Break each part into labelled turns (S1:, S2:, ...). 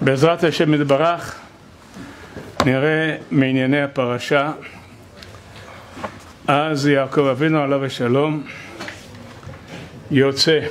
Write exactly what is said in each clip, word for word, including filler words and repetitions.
S1: בעזרת השם יתברך נראה מענייני הפרשה. אז יעקב אבינו עליו השלום יוצא,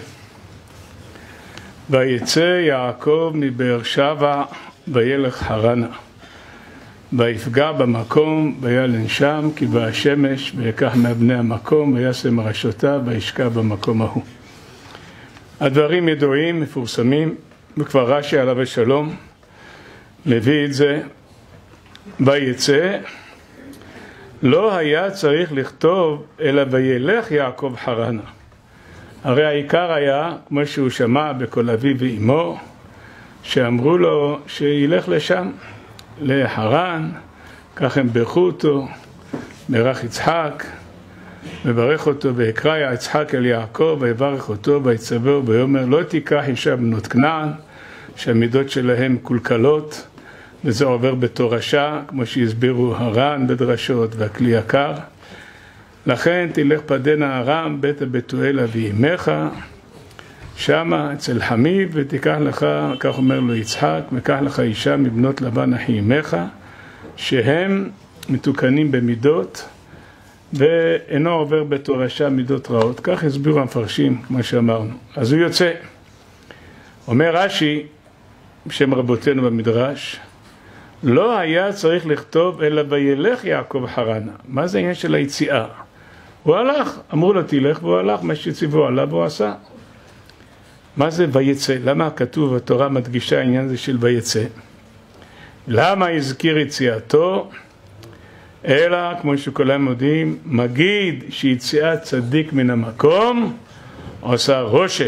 S1: ויצא יעקב מבאר שבע וילך חרנה, ויפגע במקום וילן שם כי באה השמש, ויקח מאבני המקום וישם מרשותיו וישקע במקום ההוא. הדברים ידועים, מפורסמים, וכבר רש"י עליו השלום מביא את זה. ויצא, לא היה צריך לכתוב אלא וילך יעקב חרנה. הרי העיקר היה, כמו שהוא שמע בקול אביו ואמו, שאמרו לו שילך לשם, לחרן, כך הם ברכו אותו, ברך יצחק, מברך אותו, ויקרא יצחק אל יעקב, ויברך אותו, ויצווהו, ויאמר לא תיקח אישה בנות כנען, שהמידות שלהם קולקלות, וזה עובר בתורשה, כמו שהסבירו הר"ן בדרשות והכלי יקר. לכן תלך פדנה ארם, בית הבתואל אבי אמך, שמה אצל חמיב, ותיקח לך, כך אומר לו יצחק, וקח לך אישה מבנות לבן אחי אמך, שהם מתוקנים במידות, ואינו עובר בתורשה מידות רעות. כך הסבירו המפרשים, כמו שאמרנו. אז הוא יוצא. אומר רש"י, בשם רבותינו במדרש, לא היה צריך לכתוב אלא וילך יעקב חרנה. מה זה העניין של היציאה? הוא הלך, אמרו לו תלך, והוא הלך, מה שציוו עליו הוא עשה. מה זה ויצא? למה כתוב בתורה מדגישה העניין הזה של ויצא? למה הזכיר יציאתו? אלא, כמו שכולם יודעים, מגיד שיציאת צדיק מן המקום עושה רושם,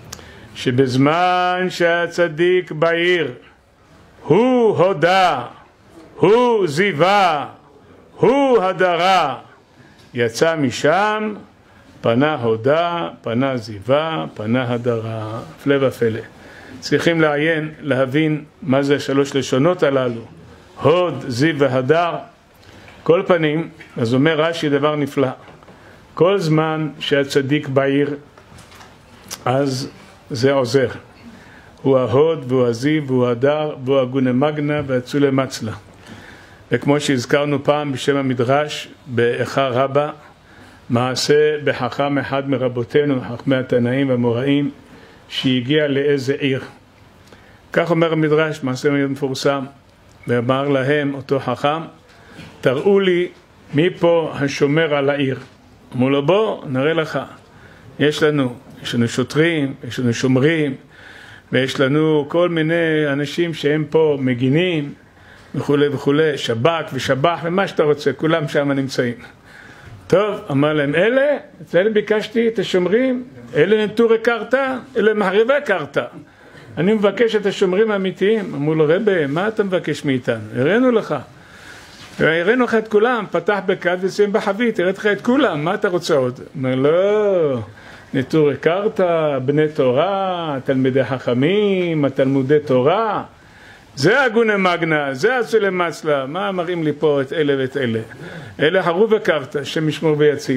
S1: שבזמן שהצדיק בעיר הוא הודה, הוא זיווה, הוא הדרה, יצא משם, פנה הודה, פנה זיווה, פנה הדרה. הפלא ופלא. צריכים לעיין, להבין מה זה שלוש לשונות הללו, הוד, זיו והדר. כל פנים, אז אומר רש"י דבר נפלא, כל זמן שהצדיק בעיר, אז זה עוזר. הוא ההוד והוא הזיו והוא הדר והוא הגונה מגנה והצולה מצלה. וכמו שהזכרנו פעם בשם המדרש, באיכה רבה, מעשה בחכם אחד מרבותינו, חכמי התנאים והמוראים, שהגיע לאיזה עיר. כך אומר המדרש, מעשה מאוד מפורסם, ואמר להם אותו חכם, תראו לי מי פה השומר על העיר. אמרו לו בוא נראה לך, יש לנו, יש לנו שוטרים, יש לנו שומרים, ויש לנו כל מיני אנשים שהם פה מגינים וכו' וכו', שב"כ ושב"ח ומה שאתה רוצה, כולם שם נמצאים. טוב, אמר להם, אלה, את אלה ביקשתי, את השומרים, אלה נטורי קרתא, אלה מחריבי קרתא. אני מבקש את השומרים האמיתיים. אמרו לו, רבי, מה אתה מבקש מאיתנו? הראינו לך. הראינו לך את כולם, פתח בכד וסיים בחבית, הראית לך את כולם, מה אתה רוצה עוד? אמר, לא, נטורי קרתא, בני תורה, תלמידי חכמים, תלמודי תורה. זה הגונה מגנה, זה הצולה מצלה. מה מראים לי פה את אלה ואת אלה? אלה חרוב וקרתא, שמשמור ויציל.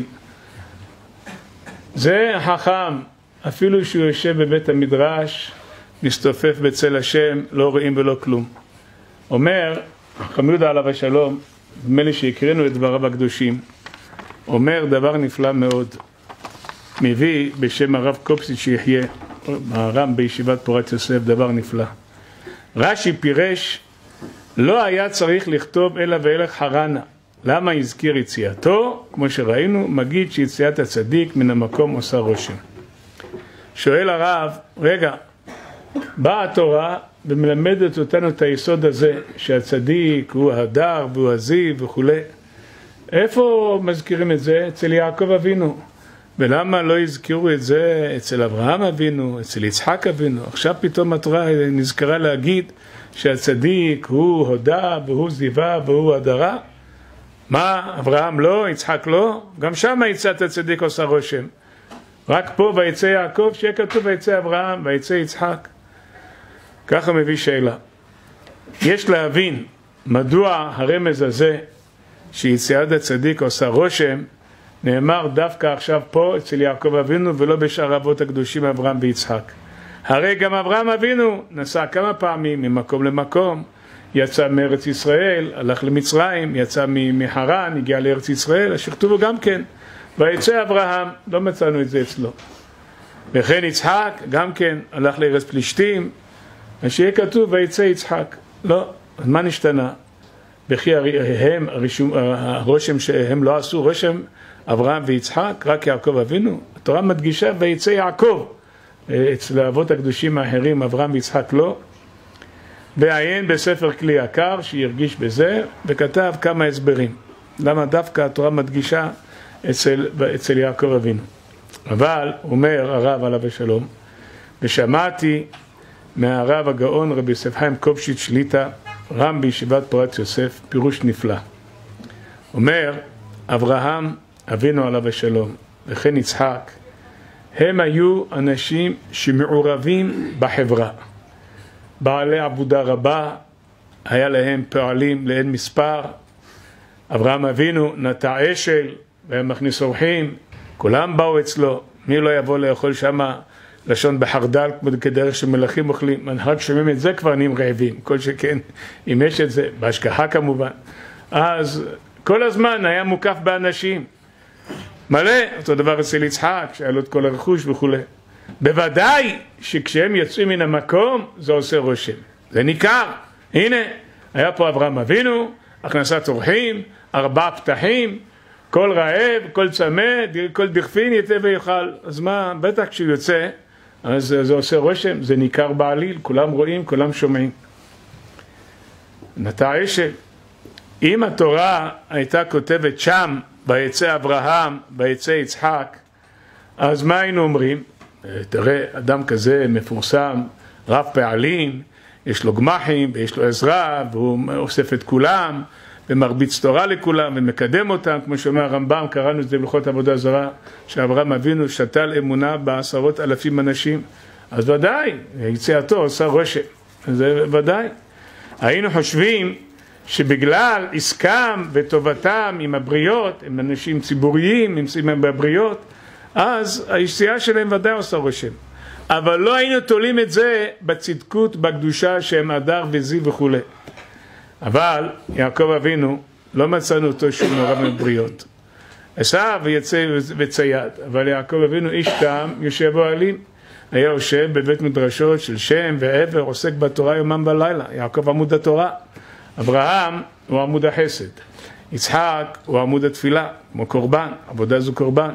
S1: זה חכם, אפילו שהוא יושב בבית המדרש, מסתופף בצל השם, לא רואים ולא כלום. אומר, חכם יהודה עליו השלום, נדמה לי שהקראנו את דבריו הקדושים, אומר דבר נפלא מאוד, מביא בשם הרב קופסיץ' שיחיה, הרם בישיבת פורת יוסף, דבר נפלא. רש"י פירש, לא היה צריך לכתוב אלא וילך חרנה. למה הזכיר יציאתו? כמו שראינו, מגיד שיציאת הצדיק מן המקום עושה רושם. שואל הרב, רגע, באה התורה ומלמדת אותנו את היסוד הזה, שהצדיק הוא הדר והוא הזיו וכו'. איפה מזכירים את זה? אצל יעקב אבינו. ולמה לא הזכירו את זה אצל אברהם אבינו, אצל יצחק אבינו? עכשיו פתאום התורה נזכרה להגיד שהצדיק הוא הודה והוא זיווה והוא הדרה. מה, אברהם לא, יצחק לא? גם שם יצאת הצדיק עושה רושם. רק פה ויצא יעקב, שיהיה כתוב ויצא אברהם ויצא יצחק. ככה מביא שאלה. יש להבין מדוע הרמז הזה שיציאת הצדיק עושה רושם נאמר דווקא עכשיו פה אצל יעקב אבינו ולא בשאר אבות הקדושים אברהם ויצחק. הרי גם אברהם אבינו נסע כמה פעמים ממקום למקום, יצא מארץ ישראל, הלך למצרים, יצא מחרן, הגיע לארץ ישראל, אשר כתובו גם כן, ויצא אברהם, לא מצאנו את זה אצלו. וכן יצחק, גם כן, הלך לארץ פלישתים, שיהיה כתוב ויצא יצחק. לא, אז מה נשתנה? בכי הם, הרישום, הרושם שהם לא עשו רושם אברהם ויצחק, רק יעקב אבינו. התורה מדגישה ויצא יעקב. אצל האבות הקדושים האחרים אברהם ויצחק לא. ועיין בספר כלי יקר שירגיש בזה, וכתב כמה הסברים. למה דווקא התורה מדגישה אצל, אצל יעקב אבינו. אבל, אומר הרב עליו השלום, ושמעתי מהרב הגאון רבי יוסף חיים קופשיץ שליטה, רם בישיבת פורת יוסף, פירוש נפלא. אומר, אברהם אבינו עליו השלום, וכן יצחק, הם היו אנשים שמעורבים בחברה. בעלי עבודה רבה, היה להם פועלים לאין מספר. אברהם אבינו נטע אשל, והיה מכניס אורחים, כולם באו אצלו, מי לא יבוא לאכול שמה לשון בחרדל, כמו כדרך שמלכים אוכלים. רק שומעים את זה כבר נהיים רעבים, כל שכן, אם יש את זה, בהשגחה כמובן. אז כל הזמן היה מוקף באנשים. מלא, אותו דבר אצל יצחק, שהיה לו את כל הרכוש וכו'. בוודאי שכשהם יוצאים מן המקום, זה עושה רושם. זה ניכר. הנה, היה פה אברהם אבינו, הכנסת אורחים, ארבע פתחים, כל רעב, כל צמא, כל דכפין יתה ויאכל. אז מה, בטח כשהוא יוצא, אז זה עושה רושם, זה ניכר בעליל, כולם רואים, כולם שומעים. נטע אשל. אם התורה הייתה כותבת שם, ביצא אברהם, ביצא יצחק, אז מה היינו אומרים? תראה, אדם כזה מפורסם, רב פעלים, יש לו גמחים, ויש לו עזרה, והוא אוסף את כולם, ומרביץ תורה לכולם, ומקדם אותם, כמו שאומר הרמב"ם, קראנו את זה בהלכות עבודה זרה, שאברהם אבינו שתל אמונה בעשרות אלפים אנשים, אז ודאי, יציאתו עושה רושם, זה ודאי. היינו חושבים שבגלל עסקם וטובתם עם הבריות, הם אנשים ציבוריים, הם בבריות, אז היציאה שלהם ודאי עושה רושם. אבל לא היינו תולים את זה בצדקות, בקדושה שהם אדר וזיו וכו'. אבל יעקב אבינו, לא מצאנו אותו שהוא מעורב בבריות. עשיו ויצא וצייד, אבל יעקב אבינו איש טעם, יושב אוהלים. היה יושב בבית מדרשות של שם ועבר, עוסק בתורה יומם בלילה. יעקב עמוד התורה. אברהם הוא עמוד החסד. יצחק הוא עמוד התפילה, כמו קורבן, עבודה זו קורבן.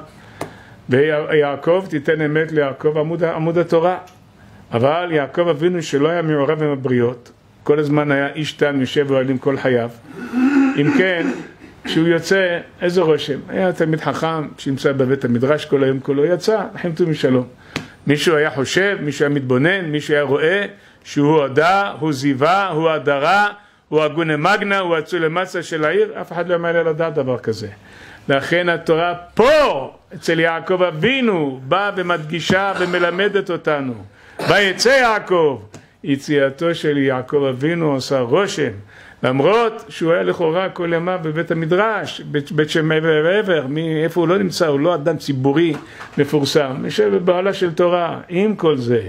S1: ויעקב תיתן אמת ליעקב עמוד, עמוד התורה. אבל יעקב אבינו שלא היה מעורב עם הבריות, כל הזמן היה איש טעם יושב אוהלים כל חייו. אם כן, כשהוא יוצא, איזה רושם? היה תלמיד חכם שנמצא בבית המדרש כל היום כולו, יצא, לכם טוב משלום. מישהו היה חושב, מישהו היה מתבונן, מישהו היה רואה שהוא הודה, הוא זיווה, הוא הדרה, הוא הגונה מגנה, הוא הצוי למצה של העיר, אף אחד לא מעלה לדעת דבר כזה. לכן התורה פה, אצל יעקב אבינו, באה ומדגישה ומלמדת אותנו. ויצא יעקב, יציאתו של יעקב אבינו עושה רושם, למרות שהוא היה לכאורה כל ימיו בבית המדרש, בית שמי ועבר, מאיפה הוא לא נמצא, הוא לא אדם ציבורי מפורסם, יושב בבעלה של תורה. עם כל זה,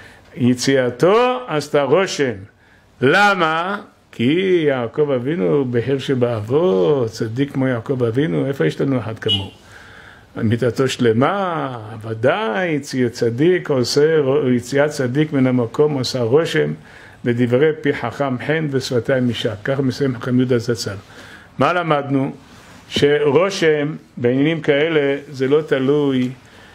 S1: יציאתו עשתה רושם. למה? כי יעקב אבינו בהר שבאבות, צדיק כמו יעקב אבינו, איפה יש לנו אחד כמוהו? מיתתו שלמה, ודאי, יציאת צדיק עושה, יציאת צדיק מן המקום עושה רושם, לדברי פי חכם חן ושפתיים משק. כך מסיים חכם יהודה זצ"ל. מה למדנו? שרושם בעניינים כאלה זה לא תלוי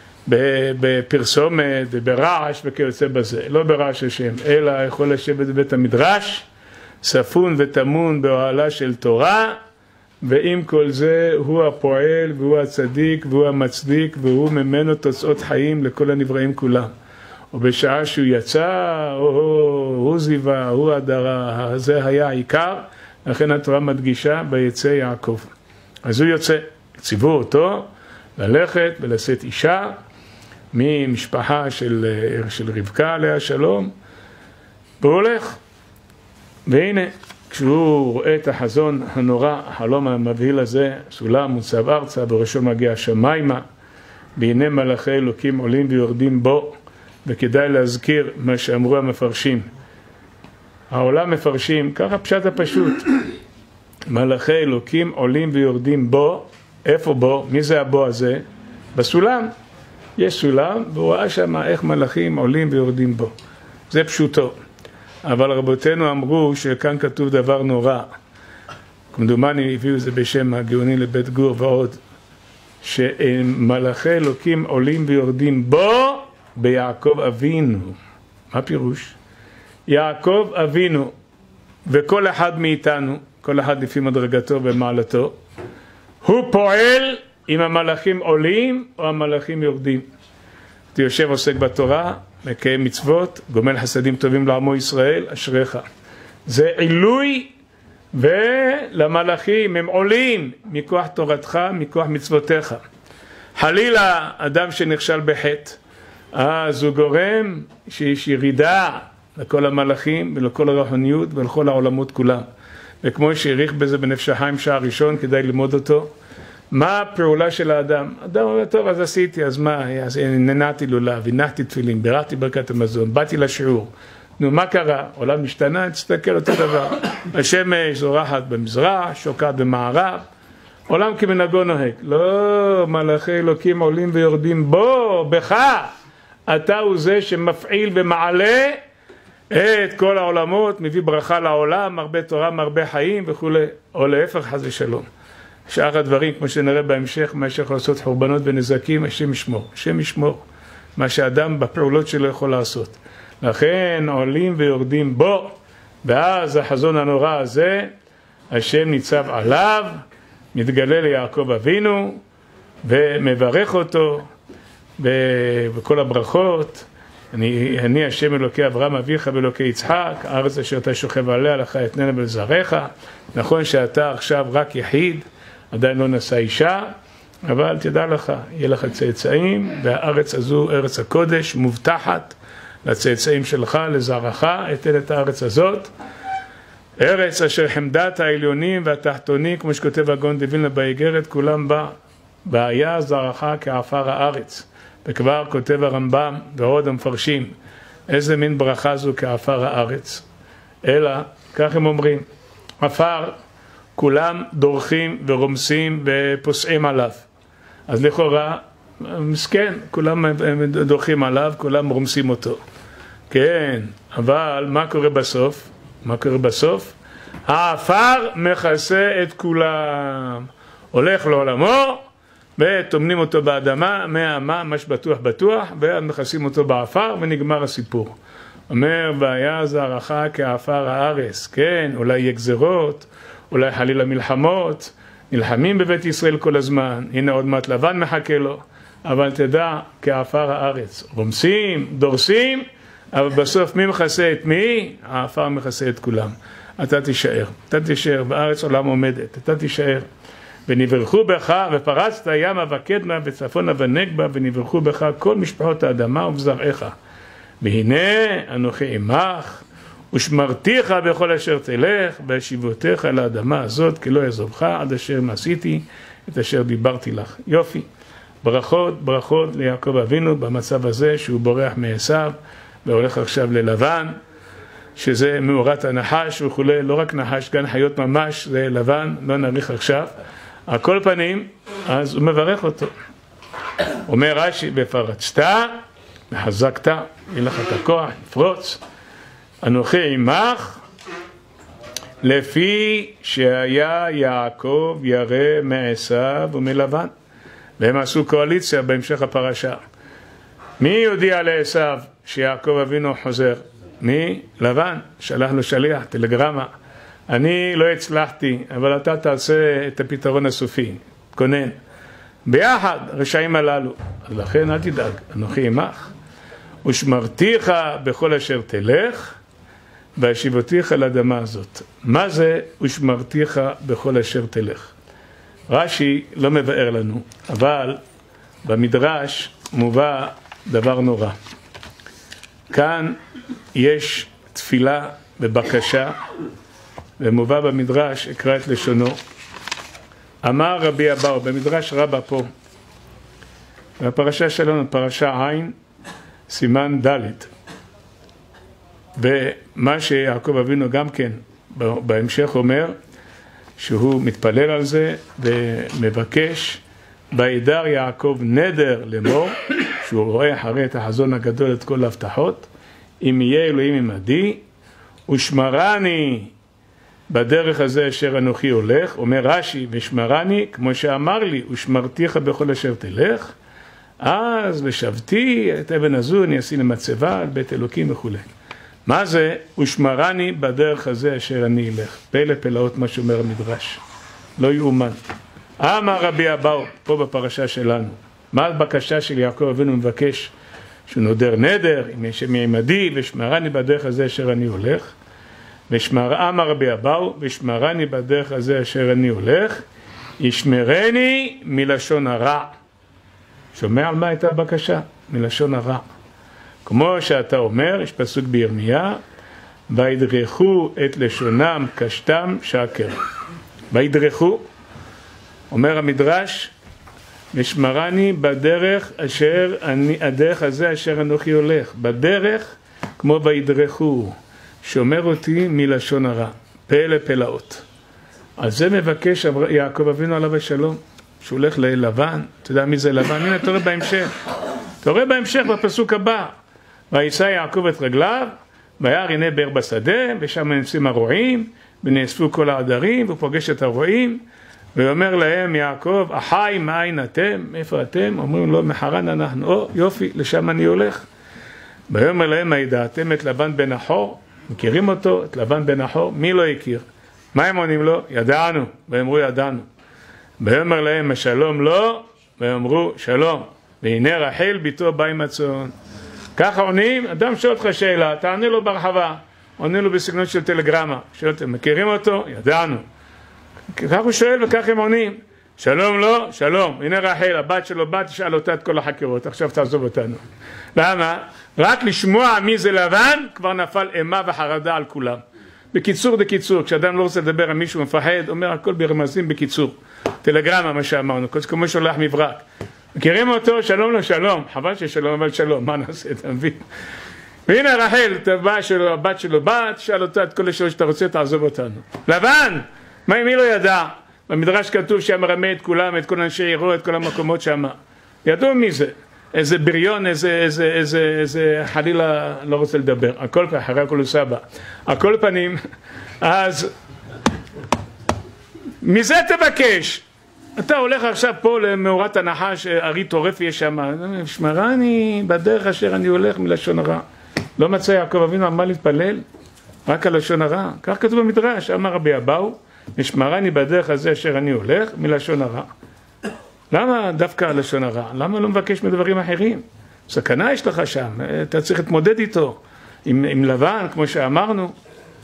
S1: בפרסומת וברעש וכיוצא בזה. לא ברעש השם, אלא יכול לשבת בבית המדרש, ספון ותמון באוהלה של תורה, ועם כל זה הוא הפועל והוא הצדיק והוא המצדיק והוא ממנו תוצאות חיים לכל הנבראים כולם. ובשעה שהוא יצא, הוא זיווה, הוא הדרה, זה היה העיקר, לכן התורה מדגישה ביצא יעקב. אז הוא יוצא, ציוו אותו ללכת ולשאת אישה ממשפחה של, של רבקה עליה שלום, והוא הולך. והנה, כשהוא רואה את החזון הנורא, החלום המבהיל הזה, סולם מוצב ארצה, בראשו מגיע השמיימה, והנה מלאכי אלוקים עולים ויורדים בו, וכדאי להזכיר מה שאמרו המפרשים. העולם מפרשים, ככה פשט הפשוט, מלאכי אלוקים עולים ויורדים בו. איפה בו? מי זה הבו הזה? בסולם. יש סולם, והוא ראה שם איך מלאכים עולים ויורדים בו. זה פשוטו. אבל רבותינו אמרו שכאן כתוב דבר נורא. כמדומני הביאו זה בשם הגאוני לבית גור ועוד, שמלאכי אלוקים עולים ויורדים בו ביעקב אבינו. מה פירוש? יעקב אבינו, וכל אחד מאיתנו, כל אחד לפי מדרגתו ומעלתו, הוא פועל אם המלאכים עולים או המלאכים יורדים. אתה יושב עוסק בתורה, מקיים מצוות, גומל חסדים טובים לעמו ישראל, אשריך. זה עילוי, ולמלאכים הם עולים מכוח תורתך, מכוח מצוותיך. חלילה אדם שנכשל בחטא, אז הוא גורם שיש ירידה לכל המלאכים ולכל הרוחניות ולכל העולמות כולם. וכמו שהעריך בזה בנפש החיים שעה ראשון, כדאי ללמוד אותו. מה הפעולה של האדם? האדם אומר, טוב, אז עשיתי, אז מה? אז ננעתי לולב, הנחתי תפילין, בירכתי ברכת המזון, באתי לשיעור. נו, מה קרה? עולם משתנה, תסתכל אותו דבר. השמש זורחת במזרח, שוקעת במערב. עולם כמנהגו נוהג. לא, מלאכי אלוקים עולים ויורדים בו, בך. אתה הוא זה שמפעיל ומעלה את כל העולמות, מביא ברכה לעולם, הרבה תורה, הרבה חיים וכו'. או להפך, חס ושלום. שאר הדברים, כמו שנראה בהמשך, מה שיכול לעשות חורבנות ונזקים, השם ישמור. השם ישמור. מה שאדם בפעולות שלו יכול לעשות. לכן עולים ויורדים בו, ואז החזון הנורא הזה, השם ניצב עליו, מתגלה ליעקב אבינו, ומברך אותו, בכל הברכות, אני, אני השם אלוקי אברהם אביך ואלוקי יצחק, הארץ אשר אתה שוכב עליה לך אתננה ולזרעך. נכון שאתה עכשיו רק יחיד, עדיין לא נשא אישה, אבל תדע לך, יהיה לך צאצאים, והארץ הזו, ארץ הקודש, מובטחת לצאצאים שלך, לזרעך, אתן את הארץ הזאת. ארץ אשר חמדת העליונים והתחתונים, כמו שכותב הגאון דווילנה באיגרת, כולם בה, והיה זרעך כעפר הארץ. וכבר כותב הרמב"ם ועוד המפרשים, איזה מין ברכה זו כעפר הארץ. אלא, כך הם אומרים, עפר, כולם דורכים ורומסים ופוסעים עליו. אז לכאורה, מסכן, כולם דורכים עליו, כולם רומסים אותו. כן, אבל מה קורה בסוף? מה קורה בסוף? העפר מכסה את כולם. הולך לעולמו, וטומנים אותו באדמה, מהמה, ממש בטוח בטוח, ומכסים אותו בעפר, ונגמר הסיפור. אומר, והיה זרעך כעפר הארץ. כן, אולי יהיה גזרות, אולי חלילה מלחמות, נלחמים בבית ישראל כל הזמן, הנה עוד מעט לבן מחכה לו, אבל תדע, כעפר הארץ. רומסים, דורסים, אבל בסוף מי מכסה את מי? העפר מכסה את כולם. אתה תישאר, אתה תישאר, בארץ עולם עומדת, אתה תישאר. ונברכו בך, ופרצת ימה וקדמה וצפונה ונגבה, ונברכו בך כל משפחות האדמה ובזרעך. והנה אנוכי עמך, ושמרתיך בכל אשר תלך, והשיבותיך על האדמה הזאת, כי לא יעזובך עד אשר מעשיתי את אשר דיברתי לך. יופי. ברכות, ברכות ליעקב אבינו במצב הזה שהוא בורח מעשיו, והולך עכשיו ללבן, שזה מאורת הנחש וכו', לא רק נחש, גם חיות ממש, זה לבן, לא נאריך עכשיו. על כל פנים, אז הוא מברך אותו. אומר רש"י, ופרצת, וחזקת, יהיה לך את הכוח, יפרוץ. אנוכי עמך, לפי שהיה יעקב ירא מעשיו ומלבן. והם עשו קואליציה בהמשך הפרשה. מי יודיע לעשיו שיעקב אבינו חוזר? מי? לבן. שלח לו שליח, טלגרמה. אני לא הצלחתי, אבל אתה תעשה את הפתרון הסופי. כונן. ביחד, רשעים הללו. אז לכן אל תדאג, אנוכי עמך. ושמרתיך בכל אשר תלך, והשיבותיך לאדמה הזאת. מה זה ושמרתיך בכל אשר תלך? רש"י לא מבאר לנו, אבל במדרש מובא דבר נורא. כאן יש תפילה ובקשה, ומובא במדרש, אקרא את לשונו. אמר רבי אבאו, במדרש רבה פה, והפרשה שלנו, פרשה עין, סימן ד'. ומה שיעקב אבינו גם כן בהמשך אומר, שהוא מתפלל על זה ומבקש, וידר יעקב נדר לאמור, שהוא רואה אחרי את החזון הגדול את כל ההבטחות, אם יהיה אלוהים עמדי, ושמרני בדרך הזה אשר אנוכי הולך, אומר רש"י, ושמרני, כמו שאמר לי, ושמרתיך בכל אשר תלך, אז ושבתי את אבן הזו, אני אשים למצבה על בית אלוקים וכו'. מה זה? ושמרני בדרך הזה אשר אני אלך. פלא פלאות מה שאומר המדרש. לא יאומן. אמר רבי אבאו, פה בפרשה שלנו. מה הבקשה של יעקב אבינו מבקש? שהוא נודר נדר, אם יש מעמדי, ושמרני בדרך הזה אשר אני הולך. ושמר, אמר רבי אבאו, ושמרני בדרך הזה אשר אני הולך, ישמרני מלשון הרע. שומע על מה הייתה הבקשה? מלשון הרע. כמו שאתה אומר, יש פסוק בירמיה, וידרכו את לשונם קשתם שקר. וידרכו, אומר המדרש, ושמרני בדרך אשר אני, הדרך הזה אשר אנוכי הולך. בדרך כמו וידרכו, שומר אותי מלשון הרע. פלא פלאות. על זה מבקש יעקב אבינו עליו השלום, שהוא הולך ללבן. אתה יודע מי זה לבן? הנה אתה רואה בהמשך. אתה רואה בהמשך בפסוק הבא. וישא יעקב את רגליו, וירא הנה באר בשדה, ושם נמצאים הרועים, ונאספו כל העדרים, והוא פוגש את הרועים, ואומר להם יעקב, אחי מאין אתם? איפה אתם? אומרים לו, מחרן אנחנו. או, יופי, לשם אני הולך. ויאמר להם, הידעתם את לבן בן נחור? מכירים אותו, את לבן בן נחור? מי לא הכיר? מה הם עונים לו? ידענו. ואמרו, ידענו. ויאמר להם, השלום לא? ואמרו, שלום. והנה רחל ביתו בא עם הצאן. ככה עונים, אדם שואל אותך שאלה, תענה לו ברחבה, עונה לו בסגנון של טלגרמה, שואל אותם, מכירים אותו? ידענו. כך הוא שואל וכך הם עונים, שלום לא? שלום, הנה רחל, הבת שלו בת, תשאל אותה את כל החקירות, עכשיו תעזוב אותנו. למה? רק לשמוע מי זה לבן, כבר נפל אימה וחרדה על כולם. בקיצור, בקיצור, כשאדם לא רוצה לדבר על מישהו מפחד, אומר הכל ברמזים בקיצור. טלגרמה, מה שאמרנו, כמו שולח מברק. מכירים אותו? שלום לו, שלום. חבל ששלום, אבל שלום. מה נעשה? אתה מבין? והנה רחל, הבת שלו בת, שאל אותה את כל השאלות שאתה רוצה, תעזוב אותנו. לבן! מה, מי לא ידע? במדרש כתוב שהמרמה את כולם, את כל אנשי עירו, את כל המקומות שם. ידעו מי זה? איזה בריון, איזה, איזה, איזה, איזה, חלילה לא רוצה לדבר. הכל פעם, אחרי הכל הוא סבא. הכל פנים, אז מזה תבקש. אתה הולך עכשיו פה למאורת הנחש, ארי טורף יש שם, שמרני בדרך אשר אני הולך מלשון הרע. לא מצא יעקב אבינו על מה להתפלל? רק על לשון הרע. כך כתוב במדרש, אמר רבי אבאו, ושמרני בדרך הזה אשר אני הולך מלשון הרע. למה דווקא על לשון הרע? למה לא מבקש מדברים אחרים? סכנה יש לך שם, אתה צריך להתמודד איתו, עם, עם לבן, כמו שאמרנו.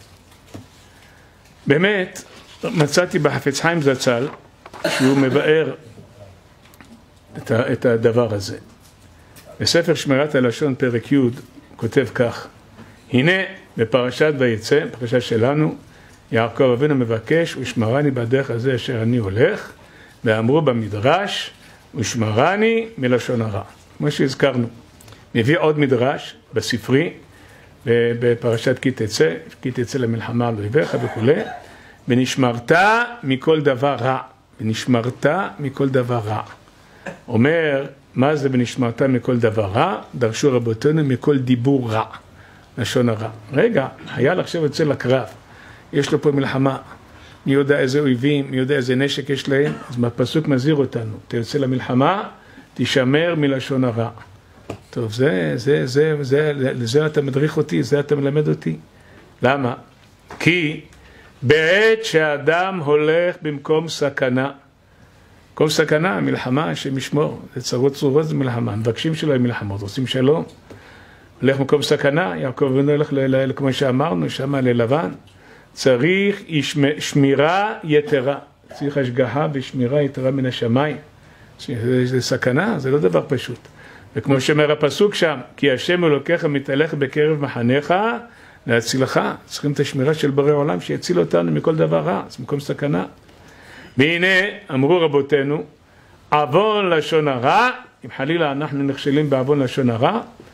S1: באמת, מצאתי בחפץ חיים זצ"ל, שהוא מבאר את, ה, את הדבר הזה. בספר שמירת הלשון פרק י' כותב כך, הנה בפרשת ויצא, פרשה שלנו, יעקב אבינו מבקש, ושמרני בדרך הזה אשר אני הולך, ואמרו במדרש, ושמרני מלשון הרע. כמו שהזכרנו, מביא עוד מדרש בספרי, בפרשת כי תצא, כי תצא למלחמה על אויביך וכו', ונשמרת מכל דבר רע. ונשמרת מכל דבר רע. אומר, מה זה ונשמרת מכל דבר רע? דרשו רבותינו מכל דיבור רע, לשון הרע. רגע, חייל עכשיו יוצא לקרב, יש לו פה מלחמה, מי יודע איזה אויבים, מי יודע איזה נשק יש להם, אז מהפסוק מזהיר אותנו, אתה יוצא למלחמה, תשמר מלשון הרע. טוב, זה, זה, זה, זה, לזה אתה מדריך אותי, זה אתה מלמד אותי. למה? כי בעת שהאדם הולך במקום סכנה, במקום סכנה, מלחמה שמשמור, זה צרות צרורות זה מלחמה, מבקשים שלו עם מלחמות, עושים שלום, הולך במקום סכנה, יעקב אבינו הולך, כמו שאמרנו, שמה ללבן, צריך שמירה יתרה, צריך השגחה ושמירה יתרה מן השמיים, זה סכנה, זה לא דבר פשוט, וכמו שאומר הפסוק שם, כי השם אלוקיך מתהלך בקרב מחניך, להצילך, צריכים את השמירה של בורא עולם שיציל אותנו מכל דבר רע, זה מקום סכנה. והנה אמרו רבותינו, עוון לשון הרע, אם חלילה אנחנו נכשלים בעוון לשון הרע,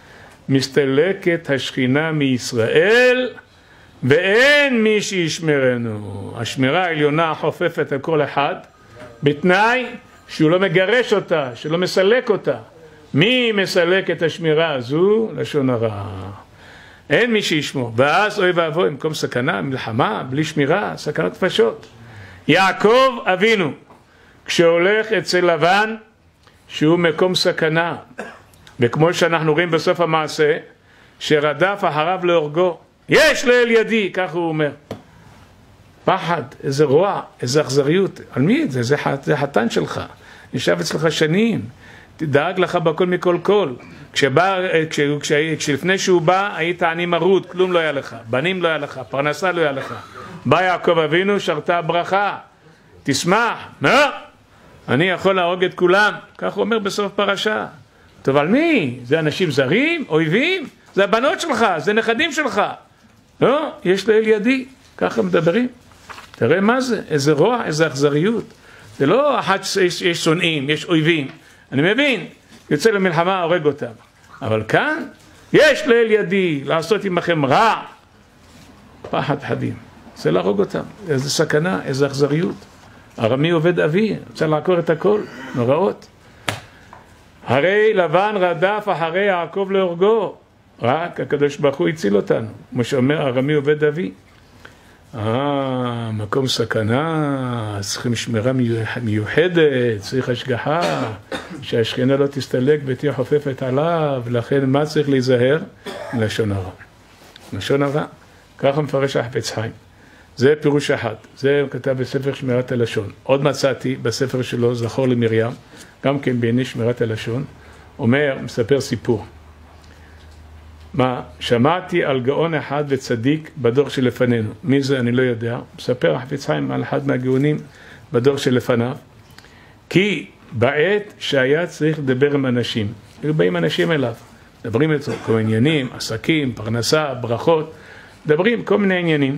S1: מסתלקת השכינה מישראל, ואין מי שישמרנו. השמירה העליונה חופפת על כל אחד, בתנאי שהוא לא מגרש אותה, שלא מסלק אותה. מי מסלק את השמירה הזו? לשון הרע. אין מי שישמור. ואז אוי ואבוי, במקום סכנה, מלחמה, בלי שמירה, סכנת נפשות. יעקב אבינו, כשהולך אצל לבן, שהוא מקום סכנה, וכמו שאנחנו רואים בסוף המעשה, שרדף אחריו להורגו, יש לאל ידי, כך הוא אומר. פחד, איזה רוע, איזה אכזריות. על מי? זה, זה, זה חתן שלך. נשאב אצלך שנים. תדאג לך בכל מכל כל. כשבא, כש, כש, כשלפני שהוא בא, היית עני מרוד, כלום לא היה לך. בנים לא היה לך, פרנסה לא היה לך. בא יעקב אבינו, שרתה ברכה. תשמח. מה? אני יכול להרוג את כולם. כך הוא אומר בסוף פרשה. טוב, על מי? זה אנשים זרים? אויבים? זה הבנות שלך, זה נכדים שלך. לא, יש לאל ידי. ככה מדברים. תראה מה זה, איזה רוע, איזה אכזריות. זה לא אחת שיש, יש שונאים, יש אויבים. אני מבין, יוצא למלחמה, הורג אותם. אבל כאן, יש לאל ידי לעשות עמכם רע. פחד חדים. זה להרוג אותם. איזה סכנה, איזה אכזריות. ארמי עובד אבי, רוצה לעקור את הכל, נוראות. הרי לבן רדף אחרי יעקב להורגו. רק הקדוש ברוך הוא הציל אותנו. כמו שאומר, ארמי עובד אבי. אה, מקום סכנה, צריכים שמירה מיוחדת, צריך השגחה, שהשכינה לא תסתלק ותהיה חופפת עליו, לכן מה צריך להיזהר? לשון הרע. לשון הרע, ככה מפרש החפץ חיים. זה פירוש אחד, זה הוא כתב בספר שמירת הלשון. עוד מצאתי בספר שלו, זכור למרים, גם כן בעיני שמירת הלשון, אומר, מספר סיפור. מה? שמעתי על גאון אחד וצדיק בדור שלפנינו. מי זה? אני לא יודע. מספר החפץ חיים על אחד מהגאונים בדור שלפניו. כי בעת שהיה צריך לדבר עם אנשים, היו באים אנשים אליו, מדברים איתו כל מיני עניינים, עסקים, פרנסה, ברכות, מדברים כל מיני עניינים,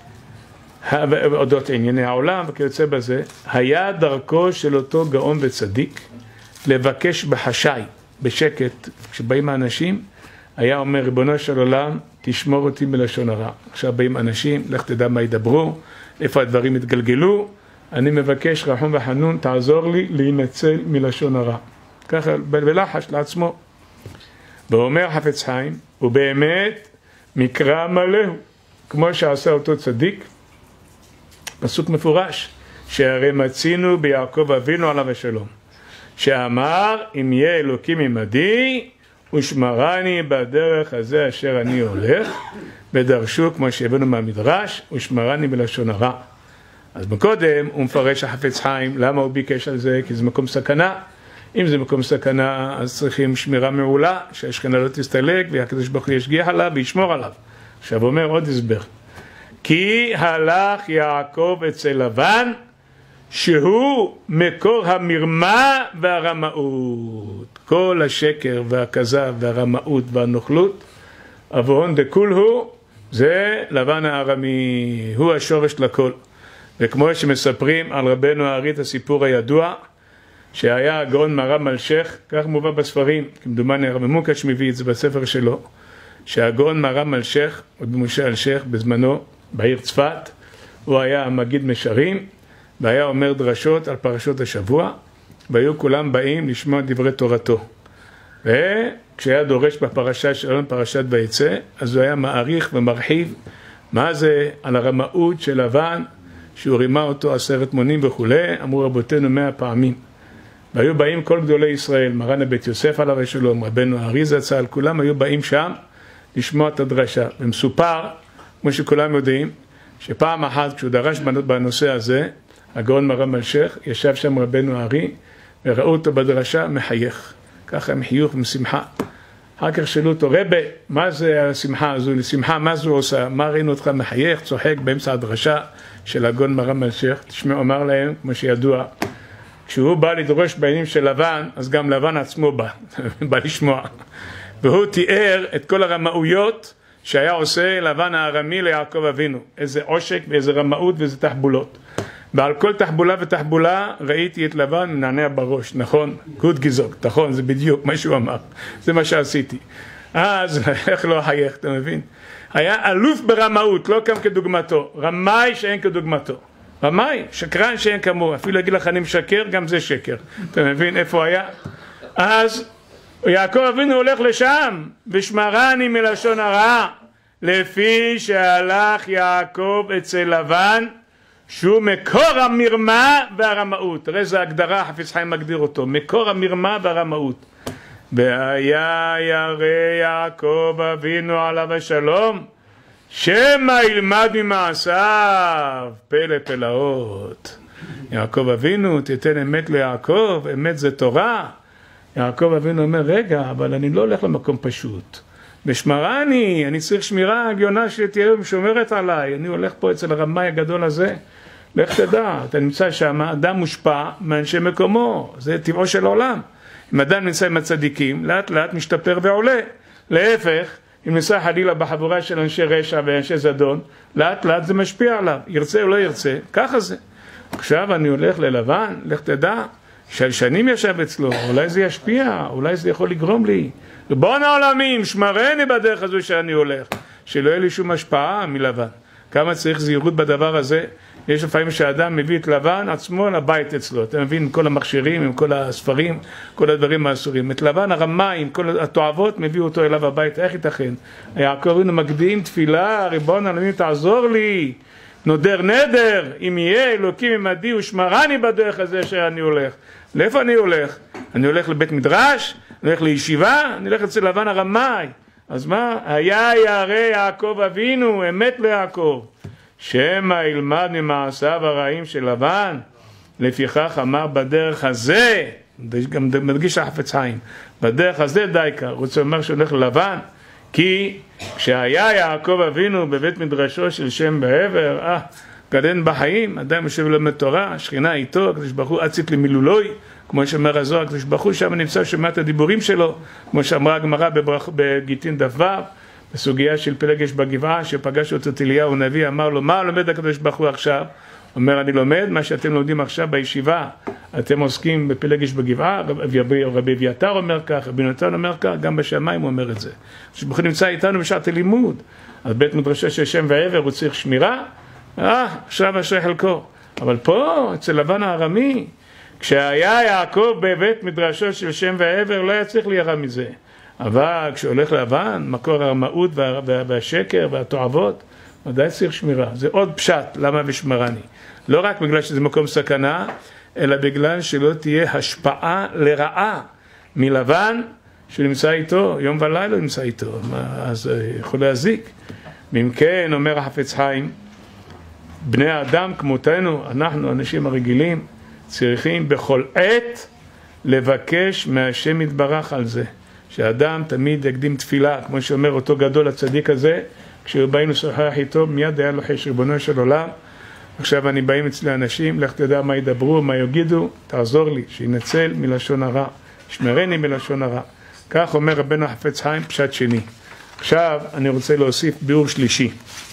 S1: אודות ענייני העולם וכיוצא בזה. היה דרכו של אותו גאון וצדיק לבקש בחשאי, בשקט, כשבאים האנשים, היה אומר, ריבונו של עולם, תשמור אותי מלשון הרע. עכשיו באים אנשים, לך תדע מה ידברו, איפה הדברים יתגלגלו, אני מבקש רחום וחנון, תעזור לי להינצל מלשון הרע. ככה, בלחש לעצמו. ואומר חפץ חיים, ובאמת מקרא מלא, כמו שעשה אותו צדיק, פסוק מפורש, שהרי מצינו ביעקב אבינו עליו השלום, שאמר, אם יהיה אלוקים עמדי, ושמרני בדרך הזה אשר אני הולך, ודרשו כמו שהבאנו מהמדרש, ושמרני בלשון הרע. אז מקודם הוא מפרש החפץ חיים, למה הוא ביקש על זה? כי זה מקום סכנה. אם זה מקום סכנה, אז צריכים שמירה מעולה, שהשכינה לא תסתלק, והקדוש ברוך הוא ישגיח עליו וישמור עליו. עכשיו אומר עוד הסבר. כי הלך יעקב אצל לבן, שהוא מקור המרמה והרמאות. כל השקר והכזב והרמאות והנוכלות, אבוהון דקול הוא, זה לבן הארמי, הוא השורש לכל. וכמו שמספרים על רבנו הארי את הסיפור הידוע, שהיה הגאון מהר"ם אלשיך, כך מובא בספרים, כמדומני הרב מוקש מביא את זה בספר שלו, שהגאון מהר"ם אלשיך, עוד במשה אלשיך בזמנו, בעיר צפת, הוא היה המגיד משרים, והיה אומר דרשות על פרשות השבוע, והיו כולם באים לשמוע דברי תורתו. וכשהיה דורש בפרשה שלנו, פרשת ויצא, אז הוא היה מעריך ומרחיב מה זה על הרמאות של לבן, שהוא רימה אותו עשרת מונים וכו', אמרו רבותינו מאה פעמים. והיו באים כל גדולי ישראל, מרן הבית יוסף עליו השלום, רבנו הארי זצ"ל, כולם היו באים שם לשמוע את הדרשה. ומסופר, כמו שכולם יודעים, שפעם אחת כשהוא דרש בנושא הזה, הגאון מהר"ם אלשיך, ישב שם רבנו הארי, וראו אותו בדרשה מחייך. ככה עם חיוך ומשמחה. אחר כך שאלו אותו, רבי, מה זה השמחה הזו? לשמחה, מה זו עושה? מה ראינו אותך מחייך, צוחק באמצע הדרשה של הגאון מהר"ם אלשיך? תשמעו, אמר להם, כמו שידוע, כשהוא בא לדרוש בעניינים של לבן, אז גם לבן עצמו בא, בא לשמוע. והוא תיאר את כל הרמאויות שהיה עושה לבן הארמי ליעקב אבינו. איזה עושק ואיזה רמאות ואיזה תחבולות. ועל כל תחבולה ותחבולה ראיתי את לבן מנענע בראש, נכון? גוד גזוק, נכון, זה בדיוק מה שהוא אמר. זה מה שעשיתי. אז איך לא חייך, אתה מבין? היה אלוף ברמאות, לא קם כדוגמתו, רמאי שאין כדוגמתו, רמאי, שקרן שאין כמוהו, אפילו יגיד לך אני משקר, גם זה שקר, אתה מבין איפה היה? אז יעקב אבינו הולך לשם, ושמרני מלשון הרע, לפי שהלך יעקב אצל לבן, שהוא מקור המרמה והרמאות. תראה איזה הגדרה חפץ חיים מגדיר אותו, מקור המרמה והרמאות. והיה ירא יעקב אבינו עליו השלום, שמא ילמד ממעשיו, פלא פלאות. יעקב אבינו, תיתן אמת ליעקב, אמת זה תורה. יעקב אבינו אומר, רגע, אבל אני לא הולך למקום פשוט. ושמרני, אני צריך שמירה הגיונה שתהיה שומרת עליי. אני הולך פה אצל הרמאי הגדול הזה. לך תדע, אתה נמצא שם, אדם מושפע מאנשי מקומו. זה טבעו של העולם. אם אדם נמצא עם הצדיקים, לאט לאט משתפר ועולה. להפך, אם נמצא חלילה בחבורה של אנשי רשע ואנשי זדון, לאט לאט זה משפיע עליו. ירצה או לא ירצה, ככה זה. עכשיו אני הולך ללבן, לך תדע, של שנים ישב אצלו, אולי זה ישפיע, אולי זה יכול לגרום לי. בוא נעולמים, שמרני בדרך הזו שאני הולך, שלא יהיה לי שום השפעה מלבן. כמה צריך זהירות בדבר הזה? יש לפעמים שהאדם מביא את לבן עצמו לבית אצלו, אתה מבין, עם כל המכשירים, עם כל הספרים, כל הדברים האסורים. את לבן הרמאי, עם כל התועבות, מביא אותו אליו הביתה, איך ייתכן? יעקב אבינו מקדים תפילה, ריבון העולמים תעזור לי, נודר נדר, אם יהיה אלוקים עמדי ושמרני בדרך הזה שאני הולך. לאיפה אני הולך? אני הולך לבית מדרש? אני הולך לישיבה? אני הולך אצל לבן הרמאי. אז מה? היה ירא יעקב אבינו, אמת ליעקב, שמא ילמד ממעשיו הרעים של לבן. לפיכך אמר בדרך הזה, גם מדגיש החפץ חיים, בדרך הזה דייקה, רוצה לומר שהולך ללבן, כי כשהיה יעקב אבינו בבית מדרשו של שם בעבר, אה, גדן בחיים, אדם יושב ללמד תורה, שכינה איתו, הקדוש ברוך הוא אצית למילולוי, כמו שאומר הזוהר, הקדוש ברוך הוא שם נמצא שומע את הדיבורים שלו, כמו שאמרה הגמרא בגיטין דף ו', בסוגיה של פלגש בגבעה, שפגש אותו אליהו הנביא, אמר לו, מה לומד הקדוש ברוך הוא עכשיו? אומר, אני לומד מה שאתם לומדים עכשיו בישיבה, אתם עוסקים בפלגש בגבעה, רבי, רבי אביתר אומר כך, רבי נתן אומר כך, גם בשמיים הוא אומר את זה. שבכל נמצא איתנו בשעת הלימוד, אז בית מדרשו של שם ועבר הוא צריך שמירה, אה, עכשיו אשרי חלקו. אבל פה, אצל לבן הארמי, כשהיה יעקב בבית מדרשו של שם ועבר, לא היה צריך להירא מזה. אבל כשהולך לבן, מקור הרמאות וה, וה, והשקר והתועבות, ודאי צריך שמירה. זה עוד פשט, למה ושמרני. לא רק בגלל שזה מקום סכנה, אלא בגלל שלא תהיה השפעה לרעה מלבן שנמצא איתו, יום ולילה נמצא איתו, אז יכול להזיק. ואם כן, אומר החפץ חיים, בני האדם כמותנו, אנחנו, אנשים הרגילים, צריכים בכל עת לבקש מהשם יתברך על זה. שאדם תמיד יקדים תפילה, כמו שאומר אותו גדול הצדיק הזה, כשהוא באים לשוחח איתו, מיד היה לוחש ריבונו של עולם. עכשיו אני באים אצלי אנשים, לך תדע מה ידברו, מה יגידו, תעזור לי, שינצל מלשון הרע, שמרני מלשון הרע. כך אומר רבנו החפץ חיים, פשט שני. עכשיו אני רוצה להוסיף ביאור שלישי.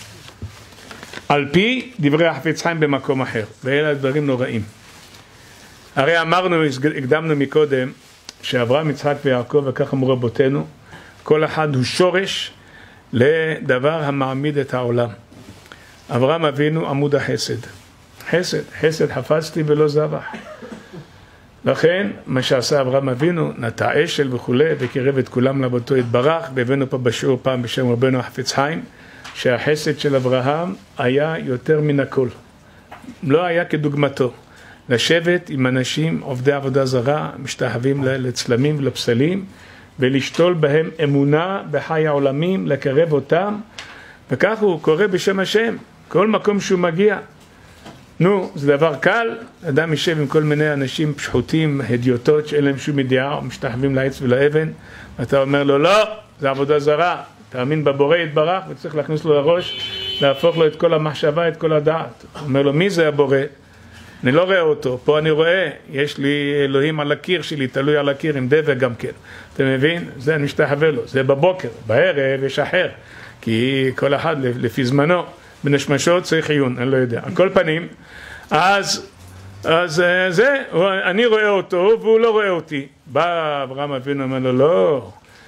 S1: על פי דברי החפץ חיים במקום אחר, ואלה הדברים נוראים. הרי אמרנו, הקדמנו מקודם, שאברהם, יצחק ויעקב, וכך אמרו רבותינו, כל אחד הוא שורש לדבר המעמיד את העולם. אברהם אבינו עמוד החסד. חסד, חסד חפצתי ולא זבח. לכן, מה שעשה אברהם אבינו, נטע אשל וכו', וקירב את כולם לעבודתו יתברך, והבאנו פה בשיעור פעם בשם רבנו החפץ חיים, שהחסד של אברהם היה יותר מן הכל. לא היה כדוגמתו. לשבת עם אנשים עובדי עבודה זרה, משתחווים לצלמים ולפסלים, ולשתול בהם אמונה בחי העולמים, לקרב אותם, וכך הוא קורא בשם השם, כל מקום שהוא מגיע. נו, זה דבר קל, אדם יישב עם כל מיני אנשים פשחותים, הדיוטות, שאין להם שום ידיעה, משתחווים לעץ ולאבן, ואתה אומר לו, לא, זה עבודה זרה, תאמין בבורא יתברך, וצריך להכניס לו לראש, להפוך לו את כל המחשבה, את כל הדעת. הוא אומר לו, מי זה הבורא? אני לא רואה אותו, פה אני רואה, יש לי אלוהים על הקיר שלי, תלוי על הקיר עם דבק גם כן. אתה מבין? זה אני משתחווה לו, זה בבוקר, בערב יש אחר, כי כל אחד לפי זמנו, בנשמשות צריך עיון, אני לא יודע. על כל פנים, אז, אז זה, אני רואה אותו והוא לא רואה אותי. בא אברהם אבינו, אומר לו, לא,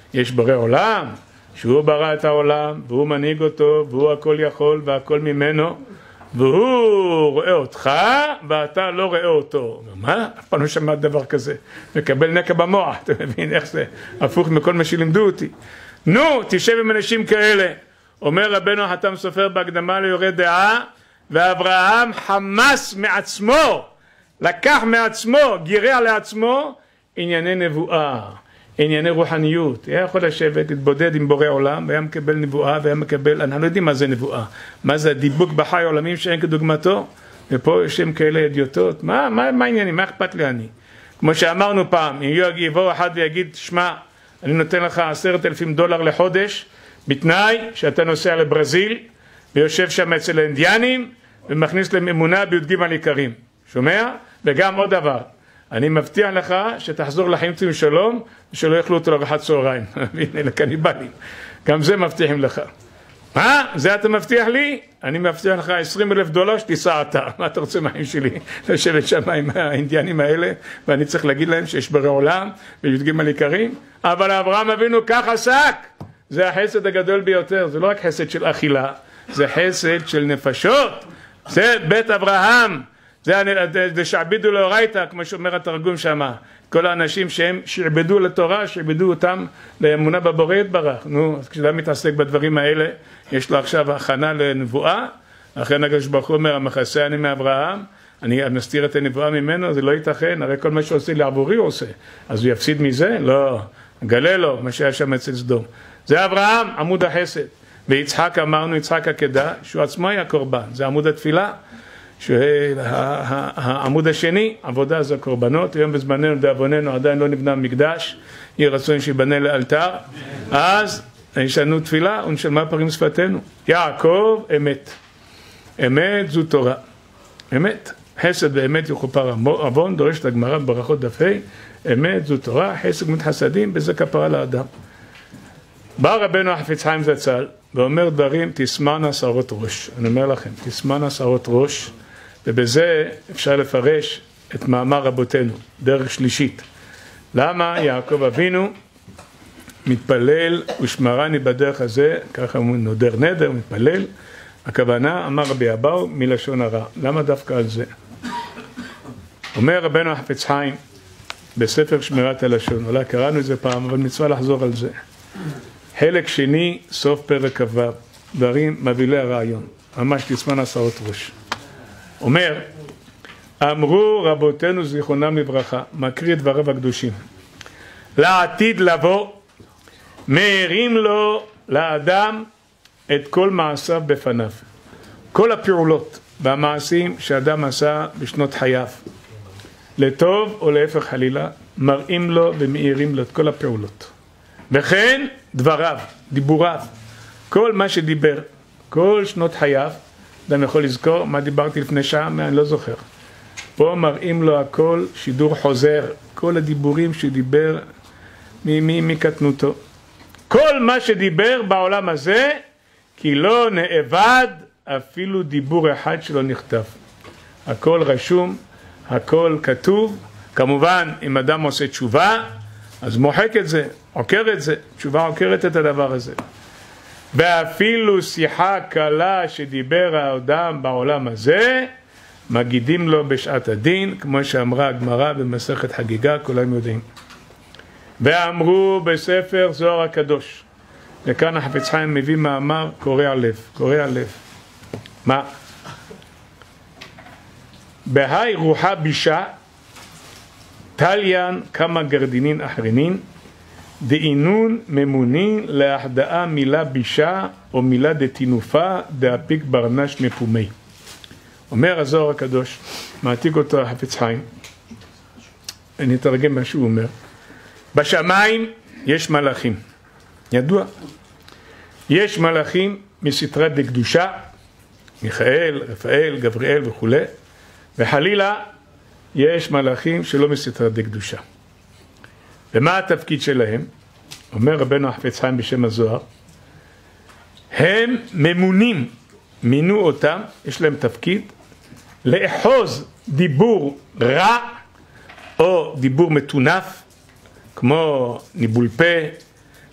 S1: יש בורא עולם, שהוא ברא את העולם, והוא מנהיג אותו, והוא הכל יכול והכל ממנו, והוא רואה אותך, ואתה לא רואה אותו. מה? אף פעם לא שמע דבר כזה. מקבל נקע במוח, אתה מבין איך זה? הפוך מכל מה שלימדו אותי. נו, תשב עם אנשים כאלה. אומר רבנו החתם סופר בהקדמה ליורה דעה, ואברהם חמס מעצמו, לקח מעצמו, גירע לעצמו, ענייני נבואה, ענייני רוחניות. היה יכול לשבת, להתבודד עם בורא עולם, והיה מקבל נבואה, והיה מקבל, אנחנו לא יודעים מה זה נבואה, מה זה הדיבוק בחי עולמים שאין כדוגמתו, ופה יש שם כאלה אדיוטות. מה, מה, מה העניינים? מה אכפת לי אני? כמו שאמרנו פעם, אם יבוא אחד ויגיד, שמע, אני נותן לך עשרת אלפים דולר לחודש, בתנאי שאתה נוסע לברזיל, ויושב שם אצל האינדיאנים, ומכניס להם אמונה בי"ג על עיקרים. שומע? וגם עוד דבר, אני מבטיח לך שתחזור לחיים עם שלום, ושלא יאכלו אותו לארוחת צהריים. הנה, לקניבלים. גם זה מבטיחים לך. מה? זה אתה מבטיח לי? אני מבטיח לך עשרים אלף דולר שתיסע אתה. מה אתה רוצה מהחיים שלי? לשבת שם עם האינדיאנים האלה, ואני צריך להגיד להם שיש בורא עולם, וי"ג על עיקרים. אבל אברהם אבינו כך עסק. זה החסד הגדול ביותר. זה לא רק חסד של אכילה, זה חסד של נפשות. זה בית אברהם. זה שעבדו לאורייתא, כמו שאומר התרגום שמה. כל האנשים שהם שעבדו לתורה, שעבדו אותם לאמונה בבורא יתברך. נו, אז כשאדם מתעסק בדברים האלה, יש לו עכשיו הכנה לנבואה. אחרי הקדוש ברוך הוא אומר, המכסה אני מאברהם, אני מסתיר את הנבואה ממנו, זה לא ייתכן, הרי כל מה שעושה לעבורי הוא עושה. אז הוא יפסיד מזה? לא. גלה לו מה שהיה שם אצל סדום. זה אברהם, עמוד החסד. ויצחק אמרנו, יצחק עקדה, שהוא עצמו היה קורבן. זה עמוד התפילה. שהעמוד השני, עבודה זה הקורבנות. היום בזמננו דאבוננו עדיין לא נבנה מקדש, יהיה רצון שיבנה לאלתר. אז יש לנו תפילה ונשמע פרים שפתנו. יעקב אמת, אמת זו תורה, אמת, חסד ואמת יכופר עוון, דורשת הגמרא בברכות דף ה', אמת זו תורה, חסד מתחסדים, בזה כפרה לאדם. בא רבנו החפץ חיים זצ"ל ואומר דברים, תסמענה שערות ראש. אני אומר לכם, תסמענה שערות ראש, ובזה אפשר לפרש את מאמר רבותינו, דרך שלישית. למה יעקב אבינו מתפלל ושמרני בדרך הזה, ככה הוא נודר נדר, מתפלל, הכוונה, אמר רבי אבאו, מלשון הרע. למה דווקא על זה? אומר רבנו החפץ חיים בספר שמירת הלשון, אולי קראנו את זה פעם, אבל מצווה לחזור על זה. חלק שני, סוף פרק כ"ו, דברים מבילי הרעיון, ממש תסמענה שערות ראש. אומר, אמרו רבותינו זיכרונם לברכה, מקריא את דבריו הקדושים, לעתיד לבוא, מאירים לו לאדם את כל מעשיו בפניו. כל הפעולות והמעשים שאדם עשה בשנות חייו, לטוב או להפך חלילה, מראים לו ומאירים לו את כל הפעולות. וכן דבריו, דיבוריו, כל מה שדיבר, כל שנות חייו, אדם יכול לזכור מה דיברתי לפני שעה, אני לא זוכר. פה מראים לו הכל שידור חוזר, כל הדיבורים שדיבר מקטנותו. כל מה שדיבר בעולם הזה, כי לא נאבד אפילו דיבור אחד שלא נכתב. הכל רשום, הכל כתוב. כמובן, אם אדם עושה תשובה, אז מוחק את זה, עוקר את זה, תשובה עוקרת את הדבר הזה. ואפילו שיחה קלה שדיבר האדם בעולם הזה, מגידים לו בשעת הדין, כמו שאמרה הגמרא במסכת חגיגה, כולם יודעים. ואמרו בספר זוהר הקדוש, וכאן החפץ חיים מביא מאמר קורע לב, קורע לב. מה? בהי רוחה בישה, תליין כמה גרדינין אחרינין, דאינון ממונין להחדאה מילה בישה או מילה דתינופה דאפיק ברנש מפומי. אומר הזוהר הקדוש, מעתיק אותו החפץ חיים, אני אתרגם מה שהוא אומר. בשמיים יש מלאכים, ידוע. יש מלאכים מסתרת דקדושה, מיכאל, רפאל, גבריאל וכו'. וחלילה יש מלאכים שלא מסתרת דקדושה. ומה התפקיד שלהם? אומר רבנו החפץ חיים בשם הזוהר, הם ממונים, מינו אותם, יש להם תפקיד, לאחוז דיבור רע או דיבור מטונף, כמו ניבול פה,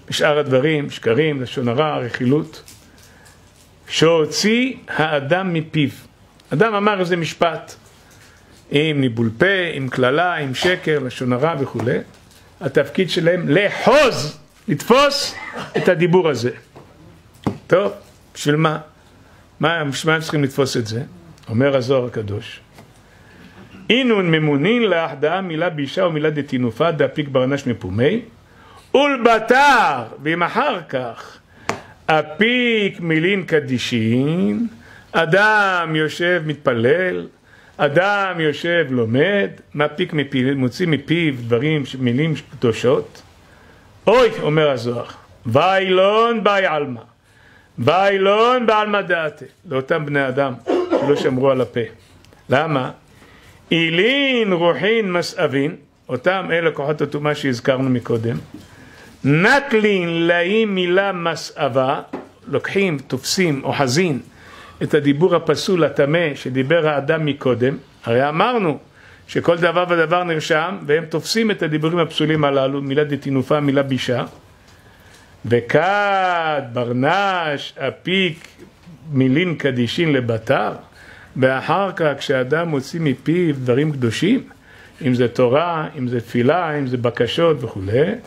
S1: בשאר הדברים, שקרים, לשון הרע, רכילות. שהוציא האדם מפיו. אדם אמר איזה משפט, עם ניבול פה, עם כללה, עם שקר, לשון הרע וכו'. התפקיד שלהם לאחוז, לתפוס את הדיבור הזה. טוב, בשביל מה? מה, בשביל מה הם צריכים לתפוס את זה? אומר הזוהר הקדוש. אינון ממונין לך דעה מילה בישה או מילה דתינופה דאפיק ברנש מפומי ולבטר, ואם אחר כך אפיק מילין קדישין, אדם יושב מתפלל, אדם יושב לומד, מפיק מפיו, מוציא מפיו דברים, מילים קדושות. אוי, אומר הזוהר, ואילון באי עלמא, ואילון בעלמא דעתה, לאותם בני אדם שלא שמרו על הפה. למה? אילין רוחין מסאבין, אותם אלה כוחות הטומאה שהזכרנו מקודם, נטלין להם מילה מסאבה, לוקחים, תופסים, אוחזין את הדיבור הפסול הטמא שדיבר האדם מקודם. הרי אמרנו שכל דבר ודבר נרשם, והם תופסים את הדיבורים הפסולים הללו, מילה דתינופה, מילה בישה, וכד, ברנש, אפיק, מילין קדישין לבטר, ואחר כך כשאדם מוציא מפיו דברים קדושים, אם זה תורה, אם זה תפילה, אם זה בקשות וכו',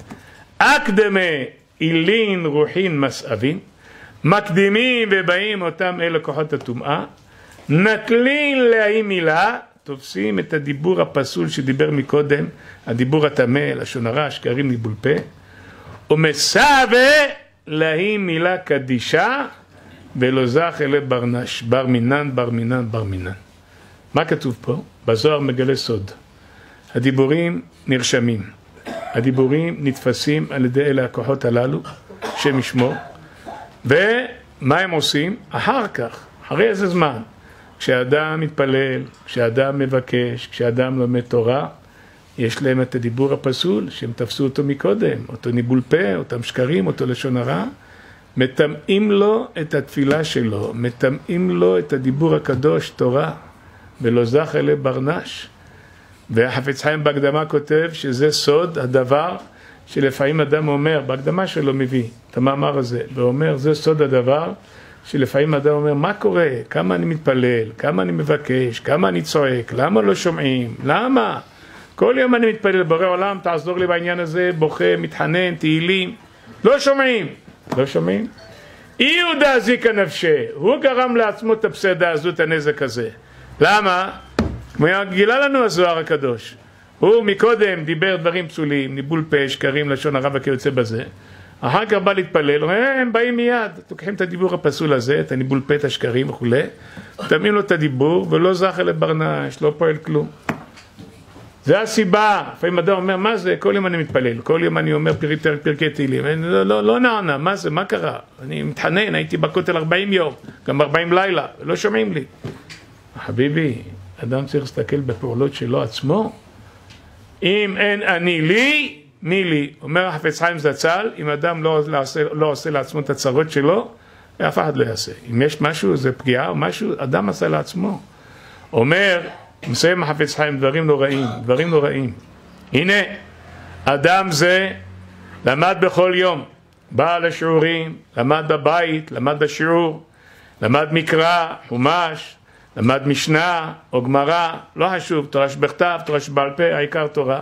S1: אקדמה אילין רוחין מסאבין, מקדימים ובאים אותם אלה כוחות הטומאה, נטלין להם מילה, תופסים את הדיבור הפסול שדיבר מקודם, הדיבור הטמא, לשון הרע, שקרים, ניבול פה, ומסווה להם מילה קדישה, ולא זך אלה ברנש, בר מינן, בר מינן, בר מינן. מה כתוב פה? בזוהר מגלה סוד. הדיבורים נרשמים, הדיבורים נתפסים על ידי אלה הכוחות הללו, שם ישמור, ומה הם עושים? אחר כך, אחרי איזה זמן, כשאדם מתפלל, כשאדם מבקש, כשאדם לומד תורה, יש להם את הדיבור הפסול, שהם תפסו אותו מקודם, אותו ניבול פה, אותם שקרים, אותו לשון הרע, מטמאים לו את התפילה שלו, מטמאים לו את הדיבור הקדוש, תורה, ולא זך אלה ברנש. והחפץ חיים בהקדמה כותב שזה סוד הדבר שלפעמים אדם אומר, בהקדמה שלו מביא את המאמר הזה, ואומר זה סוד הדבר שלפעמים אדם אומר מה קורה, כמה אני מתפלל, כמה אני מבקש, כמה אני צועק, למה לא שומעים, למה? כל יום אני מתפלל, בורא עולם תעזור לי בעניין הזה, בוכה, מתחנן, תהילים, לא שומעים, לא שומעים? אי יהודה זיקה נפשה, הוא גרם לעצמו את הפסדה הזו, את הנזק הזה. למה? כמו גילה לנו הזוהר הקדוש. הוא מקודם דיבר דברים פסולים, ניבול פה, שקרים, לשון הרע וכיוצא בזה. אחר כך בא להתפלל, הם באים מיד, תוקחים את הדיבור הפסול הזה, את הניבול פה, את השקרים וכו', תמים לו את הדיבור, ולא זכה לברנש, לא פועל כלום. זה הסיבה. לפעמים אדם אומר, מה זה? כל יום אני מתפלל, כל יום אני אומר פרקי פרק, פרקי תהילים, לא, לא, לא נענה, מה זה? מה קרה? אני מתחנן, הייתי בכותל ארבעים יום, גם ארבעים לילה, לא שומעים לי. חביבי, אדם צריך להסתכל בפעולות שלו עצמו. אם אין אני לי, מי לי? אומר החפץ חיים זצ"ל, אם אדם לא, לא, עושה, לא עושה לעצמו את הצרות שלו, אף אחד לא יעשה. אם יש משהו, זה פגיעה או משהו, אדם עשה לעצמו. אומר, מסיים החפץ חיים, דברים נוראים, דברים נוראים. הנה, אדם זה למד בכל יום, בא לשיעורים, למד בבית, למד בשיעור, למד מקרא, חומש, למד משנה או גמרא, לא חשוב, תורה שבכתב, תורה שבעל פה, העיקר תורה.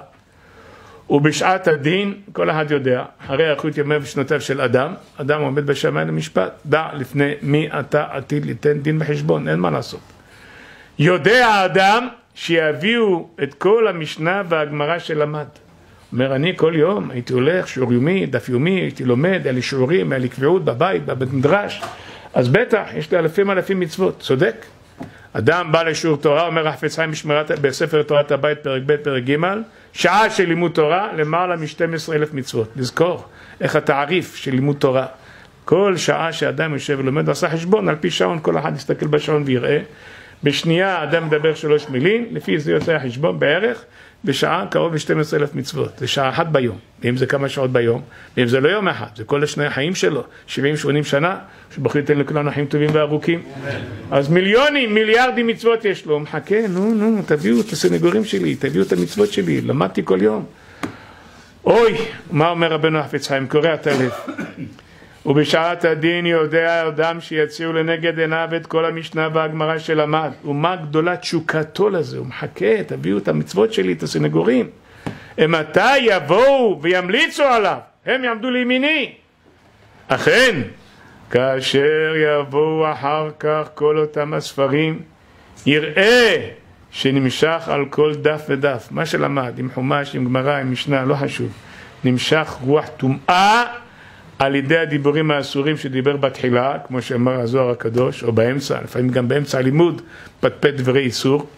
S1: ובשעת הדין, כל אחד יודע, אחרי אריכות ימיו ושנותיו של אדם, אדם עומד בשמיים למשפט, דע לפני מי אתה עתיד ליתן דין בחשבון, אין מה לעשות. יודע האדם שיביאו את כל המשנה והגמרא שלמד. אומר, אני כל יום הייתי הולך, שיעור יומי, דף יומי, הייתי לומד, היה לי שיעורים, היה לי קביעות בבית, בבית מדרש, אז בטח, יש לי אלפים אלפים מצוות, צודק. אדם בא לשיעור תורה, אומר החפץ חיים בשמירת, בספר תורת הבית, פרק ב' פרק ג', שעה של לימוד תורה, למעלה מ-שנים עשר אלף מצוות. לזכור איך התעריף של לימוד תורה. כל שעה שאדם יושב ולומד ועשה חשבון, על פי שעון, כל אחד יסתכל בשעון ויראה. בשנייה אדם מדבר שלוש מילים, לפי זה יוצא החשבון בערך, בשעה קרוב ל-שנים עשר אלף מצוות. זה שעה אחת ביום, ואם זה כמה שעות ביום, ואם זה לא יום אחד, זה כל השני החיים שלו, שבעים שמונים שנה, שבחור ייתן לכולנו חיים טובים וארוכים. אז מיליונים, מיליארדים מצוות יש לו, מחכה, נו, נו, תביאו את הסנגורים שלי, תביאו את המצוות שלי, למדתי כל יום. אוי, מה אומר רבנו החפץ חיים? קורע את הלב. ובשעת הדין יודע אדם שיציעו לנגד עיניו את כל המשנה והגמרא שלמד. ומה גדולה תשוקתו לזה? הוא מחכה, תביאו את המצוות שלי, את הסנגורים. מתי יבואו וימליצו עליו? הם יעמדו לימיני. אכן, כאשר יבואו אחר כך כל אותם הספרים, יראה שנמשך על כל דף ודף, מה שלמד, עם חומש, עם גמרא, עם משנה, לא חשוב, נמשך רוח טומאה על ידי הדיבורים האסורים שדיבר בתחילה, כמו שאמר הזוהר הקדוש, או באמצע, לפעמים גם באמצע הלימוד, פטפט דברי איסור,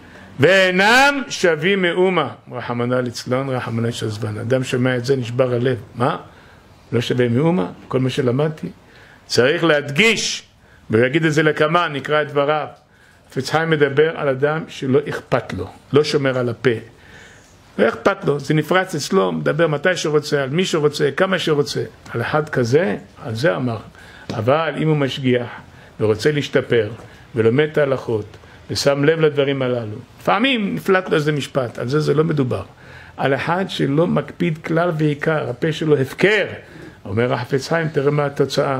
S1: ואינם שווים מאומה, רחמנא ליצלן, רחמנא שעזבן. אדם שומע את זה נשבר הלב. מה? לא שווה מאומה? כל מה שלמדתי. צריך להדגיש, ויגיד את זה לכמה, נקרא את דבריו. החפץ חיים מדבר על אדם שלא אכפת לו, לא שומר על הפה. לא אכפת לו, זה נפרץ אצלו, מדבר מתי שרוצה, על מי שרוצה, כמה שרוצה. על אחד כזה, על זה אמר. אבל אם הוא משגיח ורוצה להשתפר ולומד את ההלכות ושם לב לדברים הללו, לפעמים נפלט לו איזה משפט, על זה זה לא מדובר. על אחד שלא מקפיד כלל ועיקר, הפה שלו הפקר. אומר החפץ חיים, תראה מה התוצאה.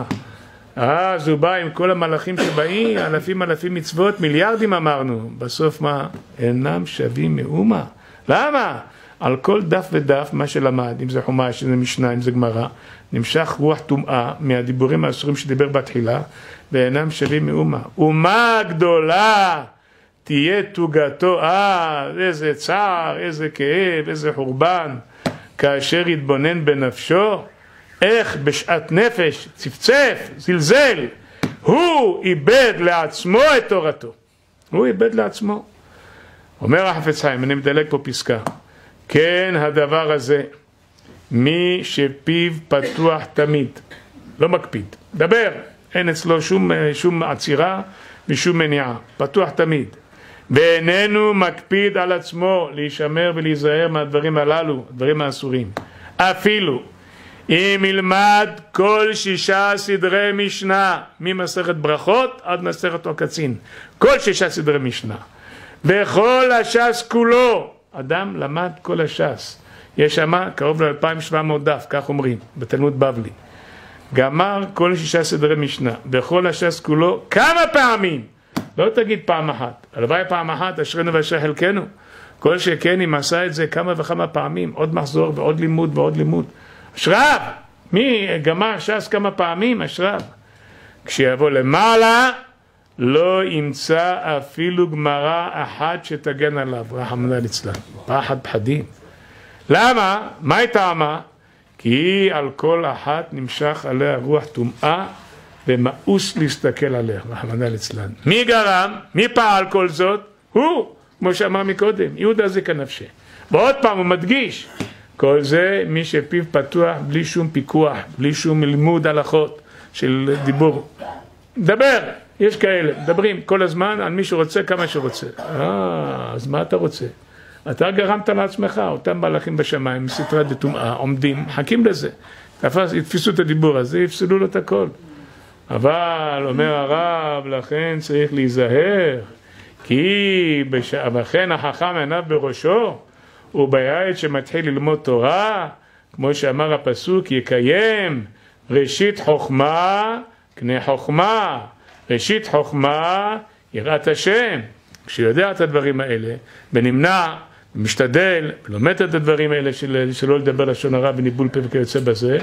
S1: אז הוא בא עם כל המלאכים שבאים, אלפים אלפים מצוות, מיליארדים אמרנו. בסוף מה? אינם שווים מאומה. למה? על כל דף ודף, מה שלמד, אם זה חומש, אם זה משנה, אם זה גמרא, נמשך רוח טומאה מהדיבורים האסורים שדיבר בתחילה, ואינם שווים מאומה. אומה גדולה תהיה תוגתו, אה, איזה צער, איזה כאב, איזה חורבן, כאשר יתבונן בנפשו, איך בשעת נפש, צפצף, זלזל, הוא איבד לעצמו את תורתו. הוא איבד לעצמו. אומר החפץ חיים, אני מדלג פה פסקה. כן, הדבר הזה, מי שפיו פתוח תמיד, לא מקפיד, דבר, אין אצלו שום, שום עצירה ושום מניעה, פתוח תמיד. ואיננו מקפיד על עצמו להישמר ולהיזהר מהדברים הללו, הדברים האסורים. אפילו אם ילמד כל שישה סדרי משנה, ממסכת ברכות עד מסכת עוקצין, כל שישה סדרי משנה, וכל הש"ס כולו, אדם למד כל הש"ס, יש שם קרוב ל-אלפיים ושבע מאות דף, כך אומרים, בתלמוד בבלי, גמר כל שישה סדרי משנה, בכל הש"ס כולו, כמה פעמים, לא תגיד פעם אחת, הלוואי פעם אחת, אשרנו ואשרי חלקנו, כל שכן אם עשה את זה כמה וכמה פעמים, עוד מחזור ועוד לימוד ועוד לימוד, אשריו, מי גמר ש"ס כמה פעמים? אשריו. כשיבוא למעלה, לא ימצא אפילו גמרא אחת שתגן עליו, רחמנא ליצלן. פחד פחדים. למה? מה היא טעמה? כי על כל אחת נמשך עליה רוח טומאה, ומאוס להסתכל עליה, רחמנא ליצלן. מי גרם? מי פעל כל זאת? הוא, כמו שאמר מקודם, יהודה זיקה נפשי. ועוד פעם הוא מדגיש, כל זה מי שפיו פתוח בלי שום פיקוח, בלי שום לימוד הלכות של דיבור. דבר, יש כאלה, מדברים כל הזמן על מי שרוצה כמה שרוצה. אה, אז מה אתה רוצה? אתה גרמת לעצמך, אותם מלאכים בשמיים, סתרא דטומאה, עומדים, מחכים לזה. יתפסו את הדיבור הזה, יפסלו לו את הכל. אבל, אומר הרב, לכן צריך להיזהר, כי לכן החכם עיניו בראשו, ובעת שמתחיל ללמוד תורה, כמו שאמר הפסוק, יקיים ראשית חוכמה, קנה חוכמה, ראשית חוכמה, יראת השם. כשיודע את הדברים האלה, ונמנע, ומשתדל, ולומד את הדברים האלה, של, שלא לדבר לשון הרע וניבול פה וכיוצא בזה,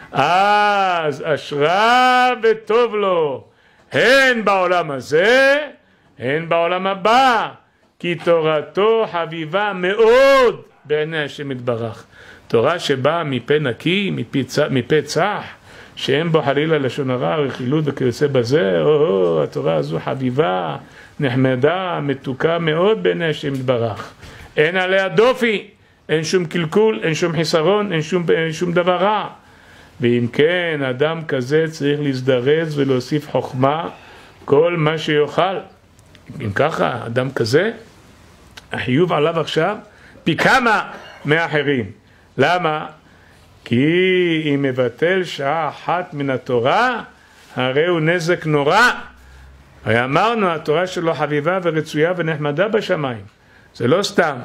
S1: אז אשרה וטוב לו, הן בעולם הזה, הן בעולם הבא, כי תורתו חביבה מאוד בעיני השם יתברך. תורה שבאה מפה נקי, מפה, צ... מפה צח, שאין בו חלילה לשון הרע, רכילות וכיוצא בזה, או, התורה הזו חביבה, נחמדה, מתוקה מאוד בעיני השם יתברך. אין עליה דופי, אין שום קלקול, אין שום חיסרון, אין שום, אין שום דבר רע. ואם כן, אדם כזה צריך להזדרז ולהוסיף חוכמה כל מה שיוכל. אם ככה, אדם כזה, החיוב עליו עכשיו פי כמה מאחרים. למה? כי אם מבטל שעה אחת מן התורה, הרי הוא נזק נורא. הרי אמרנו, התורה שלו חביבה ורצויה ונחמדה בשמיים. זה לא סתם.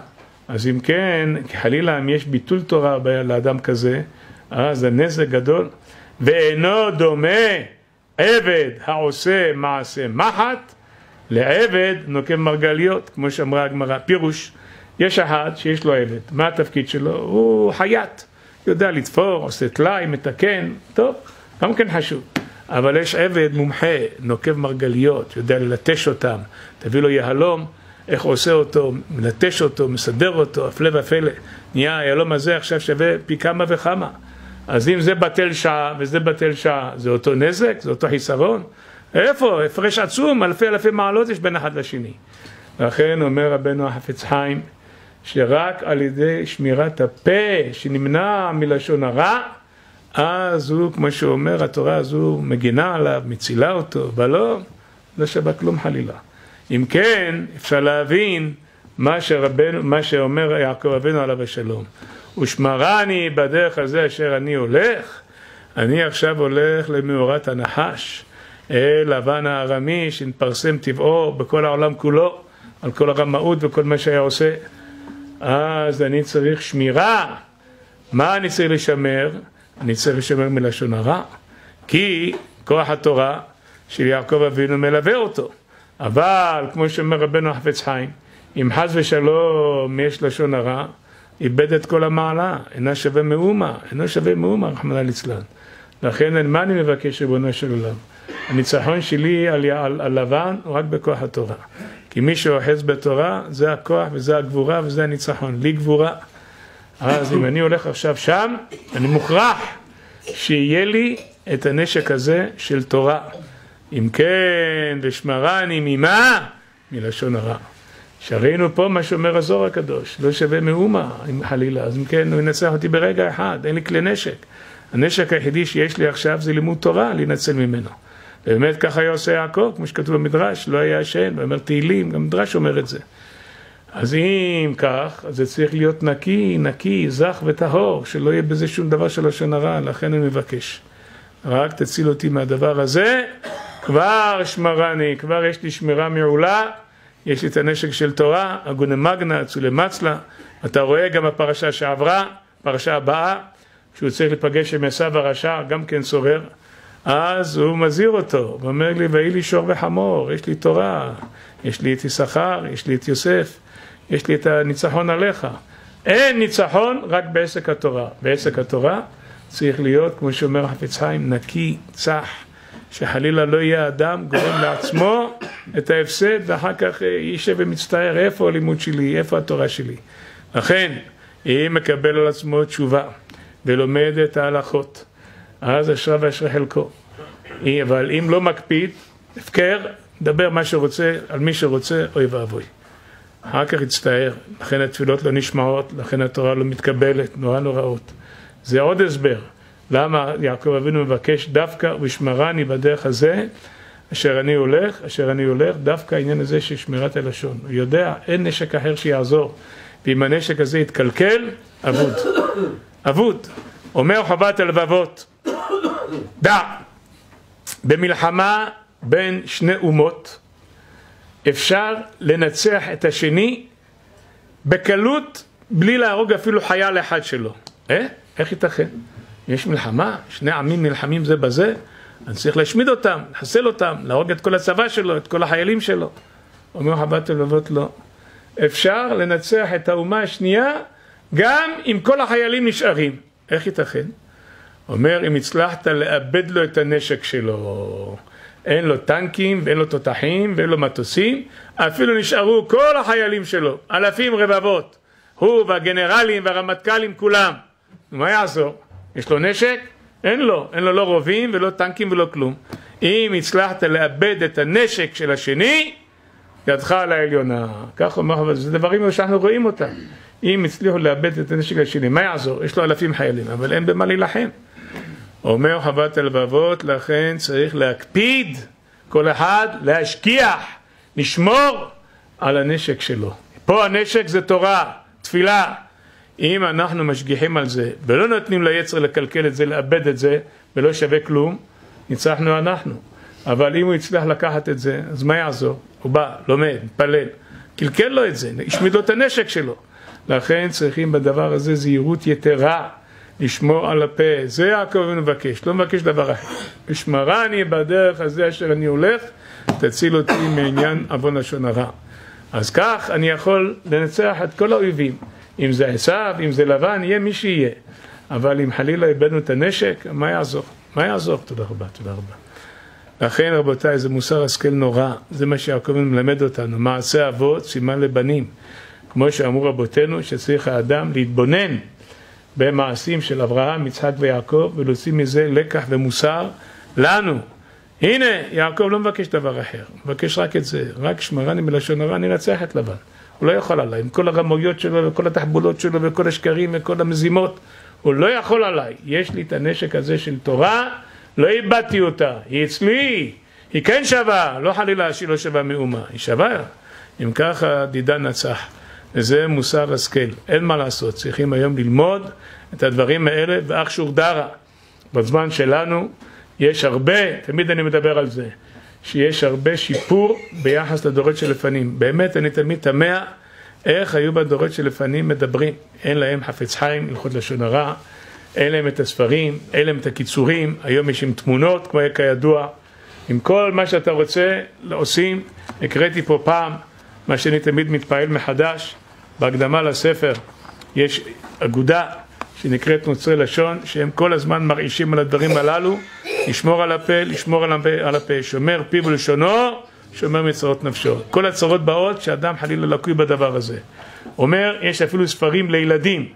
S1: אז אם כן, חלילה אם יש ביטול תורה לאדם כזה, אז הנזק גדול. ואינו דומה עבד העושה מעשה מחט לעבד נוקב מרגליות, כמו שאמרה הגמרא. פירוש, יש אחד שיש לו עבד, מה התפקיד שלו? הוא חייט, יודע לתפור, עושה טלאי, מתקן, טוב, גם כן חשוב. אבל יש עבד מומחה, נוקב מרגליות, יודע ללטש אותם, תביא לו יהלום, איך עושה אותו, מלטש אותו, מסדר אותו, הפלא ופלא, נהיה היהלום הזה עכשיו שווה פי כמה וכמה. אז אם זה בטל שעה וזה בטל שעה, זה אותו נזק, זה אותו חיסרון? איפה? הפרש עצום, אלפי אלפי מעלות יש בין אחד לשני. לכן אומר רבנו החפץ חיים, שרק על ידי שמירת הפה, שנמנע מלשון הרע, אז הוא, כמו שאומר, התורה הזו מגינה עליו, מצילה אותו, ולא, לא שווה כלום חלילה. אם כן, אפשר להבין מה שרבנו, מה שאומר יעקב אבינו עליו השלום. ושמרני בדרך הזה אשר אני הולך, אני עכשיו הולך למאורת הנחש, אל לבן הארמי שנפרסם טבעו בכל העולם כולו, על כל הרמאות וכל מה שהיה עושה. אז אני צריך שמירה. מה אני צריך לשמר? אני צריך לשמר מלשון הרע, כי כוח התורה של יעקב אבינו מלווה אותו. אבל כמו שאומר רבנו החפץ חיים, אם חס ושלום יש לשון הרע, איבד את כל המעלה, אינה שווה מאומה, אינו שווה מאומה, רחמנא ליצלן. לכן מה אני מבקש ריבונו של עולם? הניצחון שלי על, על, על לבן הוא רק בכוח התורה. כי מי שאוחז בתורה זה הכוח וזה הגבורה וזה הניצחון, לי גבורה. אז אם אני הולך עכשיו שם, אני מוכרח שיהיה לי את הנשק הזה של תורה. אם כן, ושמרני ממה? מלשון הרע. שראינו פה מה שאומר הזוהר הקדוש, לא שווה מאומה, אם חלילה. אז אם כן, הוא ינצח אותי ברגע אחד, אין לי כלי נשק. הנשק היחידי שיש לי עכשיו זה לימוד תורה, להינצל ממנו. ובאמת ככה היה עושה יעקב, כמו שכתוב במדרש, לא היה ישן, ואומר תהילים, גם מדרש אומר את זה. אז אם כך, אז זה צריך להיות נקי, נקי, זך וטהור, שלא יהיה בזה שום דבר של לשון הרע, לכן אני מבקש. רק תציל אותי מהדבר הזה, כבר שמרני, כבר יש לי שמירה מעולה, יש לי את הנשק של תורה, הגונה מגנה, צולה מצלה, אתה רואה גם הפרשה שעברה, פרשה הבאה, שהוא צריך לפגש עם עשיו הרשע, גם כן סורר, אז הוא מזהיר אותו, ואומר לי, ויהי לי שור וחמור, יש לי תורה, יש לי את יששכר, יש לי את יוסף, יש לי את הניצחון עליך. אין ניצחון רק בעסק התורה. בעסק התורה צריך להיות, כמו שאומר החפץ חיים, נקי, צח, שחלילה לא יהיה אדם גורם לעצמו את ההפסד, ואחר כך יישב ומצטער, איפה הלימוד שלי, איפה התורה שלי. לכן, אם מקבל על עצמו תשובה, ולומד את ההלכות, אז אשרה ואשרה חלקו. אבל אם לא מקפיד, הפקר, דבר מה שרוצה, על מי שרוצה, אוי ואבוי. אחר כך יצטער, לכן התפילות לא נשמעות, לכן התורה לא מתקבלת, נורא נוראות. זה עוד הסבר. למה יעקב אבינו מבקש דווקא ושמרני בדרך הזה, אשר אני הולך, אשר אני הולך, דווקא העניין הזה של שמירת הלשון. הוא יודע, אין נשק אחר שיעזור. ואם הנשק הזה יתקלקל, אבוד. אבוד. אומר חובת הלבבות, דע, במלחמה בין שני אומות, אפשר לנצח את השני בקלות, בלי להרוג אפילו חייל אחד שלו. אה? איך ייתכן? יש מלחמה, שני עמים נלחמים זה בזה, אני צריך להשמיד אותם, לחסל אותם, להרוג את כל הצבא שלו, את כל החיילים שלו. אומר חובת הלבבות, לא. אפשר לנצח את האומה השנייה, גם אם כל החיילים נשארים. איך ייתכן? אומר, אם הצלחת לאבד לו את הנשק שלו, אין לו טנקים, ואין לו תותחים, ואין לו מטוסים, אפילו נשארו כל החיילים שלו, אלפים רבבות, הוא והגנרלים והרמטכ"לים כולם. מה יעזור? יש לו נשק? אין לו, אין לו לא רובים ולא טנקים ולא כלום. אם הצלחת לאבד את הנשק של השני, ידך על העליונה. כך אומר, זה דברים שאנחנו רואים אותם. אם הצליחו לאבד את הנשק השני, מה יעזור? יש לו אלפים חיילים, אבל אין במה להילחם. אומר חובת הלבבות, לכן צריך להקפיד, כל אחד להשקיח, לשמור על הנשק שלו. פה הנשק זה תורה, תפילה. אם אנחנו משגיחים על זה, ולא נותנים ליצר לקלקל את זה, לאבד את זה, ולא שווה כלום, ניצחנו אנחנו. אבל אם הוא יצליח לקחת את זה, אז מה יעזור? הוא בא, לומד, מתפלל, קלקל לו את זה, השמיד לו את הנשק שלו. לכן צריכים בדבר הזה זהירות יתרה, לשמור על הפה. זה יעקב אבינו מבקש, לא מבקש דבר אחר. ושמרני בדרך הזה אשר אני הולך, תציל אותי מעניין עוון לשון הרע. אז כך אני יכול לנצח את כל האויבים. אם זה עשיו, אם זה לבן, יהיה מי שיהיה. אבל אם חלילה איבדנו את הנשק, מה יעזור? מה יעזור? תודה רבה, תודה רבה. לכן רבותיי, זה מוסר השכל נורא. זה מה שיעקב אבינו מלמד אותנו. מעשה אבות, סימן לבנים. כמו שאמרו רבותינו, שצריך האדם להתבונן במעשים של אברהם, יצחק ויעקב, ולהוציא מזה לקח ומוסר לנו. הנה, יעקב לא מבקש דבר אחר, מבקש רק את זה, רק שמרני מלשון הרע, אני נצח את לבן. הוא לא יכול עליי, עם כל הרמויות שלו, וכל התחבולות שלו, וכל השקרים, וכל המזימות, הוא לא יכול עליי. יש לי את הנשק הזה של תורה, לא איבדתי אותה, היא אצלי, היא כן שווה, לא חלילה שהיא לא שווה מאומה, היא שווה. אם ככה, דידה נצח. וזה מוסר השכל, אין מה לעשות, צריכים היום ללמוד את הדברים האלה, ואח שור דרה. בזמן שלנו יש הרבה, תמיד אני מדבר על זה, שיש הרבה שיפור ביחס לדורות שלפנים. באמת אני תמיד תמה איך היו בדורות שלפנים מדברים. אין להם חפץ חיים, הלכות לשון הרע, אין להם את הספרים, אין להם את הקיצורים, היום יש עם תמונות, כמו כידוע, עם כל מה שאתה רוצה עושים. הקראתי פה פעם, מה שאני תמיד מתפעל מחדש, בהקדמה לספר יש אגודה שנקראת נוצרי לשון, שהם כל הזמן מרעישים על הדברים הללו, לשמור על הפה, לשמור על הפה, על הפה. שומר פיו ולשונו, שומר מצרות נפשו. כל הצרות באות שאדם חלילה לקוי בדבר הזה. אומר, יש אפילו ספרים לילדים.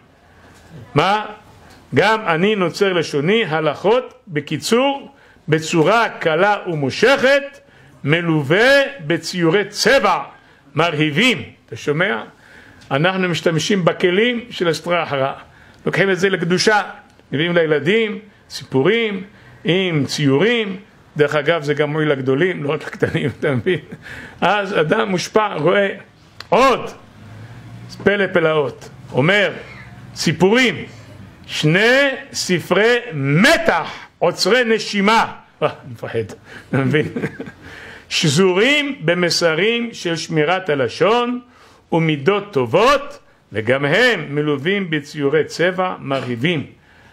S1: מה? גם אני נוצר לשוני, הלכות, בקיצור, בצורה קלה ומושכת, מלווה בציורי צבע, מרהיבים. אתה שומע? אנחנו משתמשים בכלים של הסטרה אחרה. לוקחים את זה לקדושה, מביאים לילדים, סיפורים, עם ציורים. דרך אגב, זה גם מועיל לגדולים, לא רק לקטנים, אתה מבין? אז אדם מושפע, רואה עוד, פלא פלאות. אומר, סיפורים, שני ספרי מתח, עוצרי נשימה. אה, אני מפחד, אתה מבין? שזורים במסרים של שמירת הלשון ומידות טובות, וגם הם מלווים בציורי צבע מרהיבים.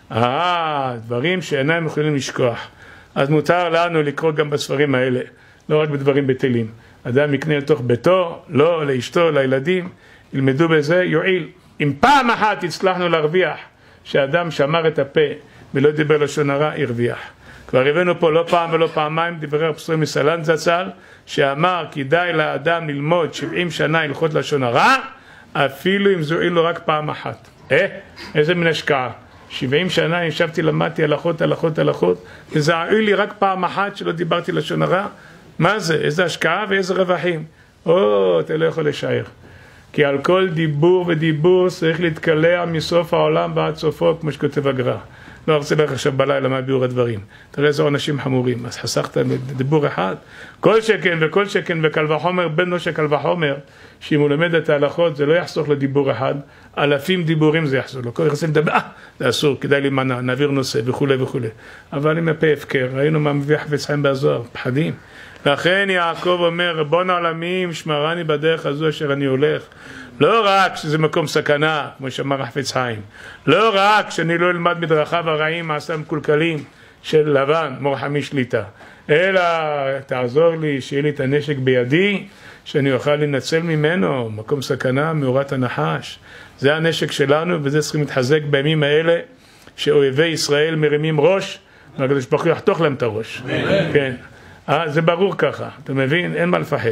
S1: אה, דברים שאינם יכולים לשכוח. אז מותר לנו לקרוא גם בספרים האלה, לא רק בדברים בטלים. אדם יקנה לתוך ביתו, לא, לאשתו, לילדים, ילמדו בזה, יועיל. אם פעם אחת הצלחנו להרוויח שאדם שמר את הפה ולא דיבר לשון הרע, הרוויח. כבר הבאנו פה לא פעם ולא פעמיים דברי רב ישראל מסלנט זצ"ל, שאמר כדאי לאדם ללמוד שבעים שנה הלכות לשון הרע, אפילו אם זו לו רק פעם אחת. אה? איזה מן השקעה. שבעים שנה ישבתי, למדתי הלכות, הלכות, הלכות, וזה הועיל לי רק פעם אחת שלא דיברתי לשון הרע. מה זה? איזה השקעה ואיזה רווחים. או, אתה לא יכול לשער. כי על כל דיבור ודיבור צריך להתקלע מסוף העולם ועד סופו, כמו שכותב הגר"א. לא ארצה לך עכשיו בלילה מה ביאור הדברים. תראה איזה אנשים חמורים. אז חסכת דיבור אחד. כל שכן וכל שכן וקל וחומר, בן נושה קל וחומר, שאם הוא למד את ההלכות זה לא יחסוך לדיבור אחד, אלפים דיבורים זה יחסוך לו. כל יחסי לדבר, אה, זה אסור, כדאי להימנע, נעביר נושא וכו' וכו'. אבל עם הפה הפקר, ראינו מה מביא חפץ חיים בזוהר, פחדים. לכן יעקב אומר, רבון העולמים, שמרני בדרך הזו אשר אני הולך. לא רק שזה מקום סכנה, כמו שאמר חפץ חיים, לא רק שאני לא אלמד מדרכיו הרעים, מעשיו מקולקלים של לבן, מורחמי שליטה, אלא תעזור לי, שיהיה לי את הנשק בידי, שאני אוכל לנצל ממנו, מקום סכנה, מאורת הנחש. זה הנשק שלנו, וזה צריכים להתחזק בימים האלה, שאויבי ישראל מרימים ראש, והקדוש ברוך הוא יחתוך להם את הראש. כן. זה ברור ככה, אתה מבין? אין מה לפחד.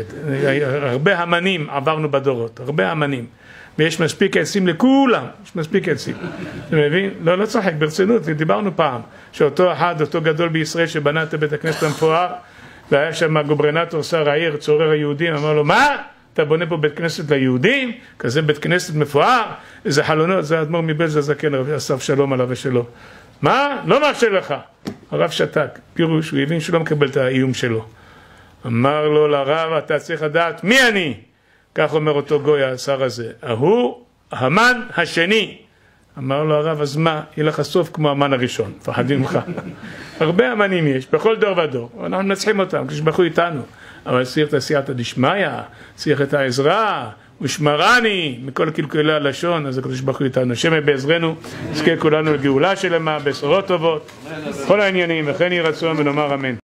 S1: הרבה המנים עברנו בדורות, הרבה המנים. ויש מספיק עצים לכולם, יש מספיק עצים. אתה מבין? לא, לא צחק, ברצינות, דיברנו פעם, שאותו אחד, אותו גדול בישראל שבנה את בית הכנסת המפואר, והיה שם הגוברנטור שר העיר, צורר היהודים, אמר לו, מה? אתה בונה פה בית כנסת ליהודים? כזה בית כנסת מפואר? איזה חלונות, זה האדמו"ר מבעלז הזקן, אסף שלום עליו ושלו. מה? לא מרשה לך. הרב שתק, פירוש, הוא הבין שלא מקבל את האיום שלו. אמר לו לרב, אתה צריך לדעת מי אני? כך אומר אותו גוי, השר הזה. ההוא, המן השני. אמר לו הרב, אז מה? יהיה לך סוף כמו המן הראשון. פחדים לך. הרבה המנים יש, בכל דור ודור. אנחנו מנצחים אותם, כשבחו איתנו. אבל צריך את הסייעתא דשמיא, צריך את העזרה. ושמרני מכל קלקולי הלשון. אז הקדוש ברוך הוא איתנו, השם בעזרנו, נזכה כולנו לגאולה שלמה, בשורות טובות, כל העניינים, וכן יהי רצון ונאמר אמן.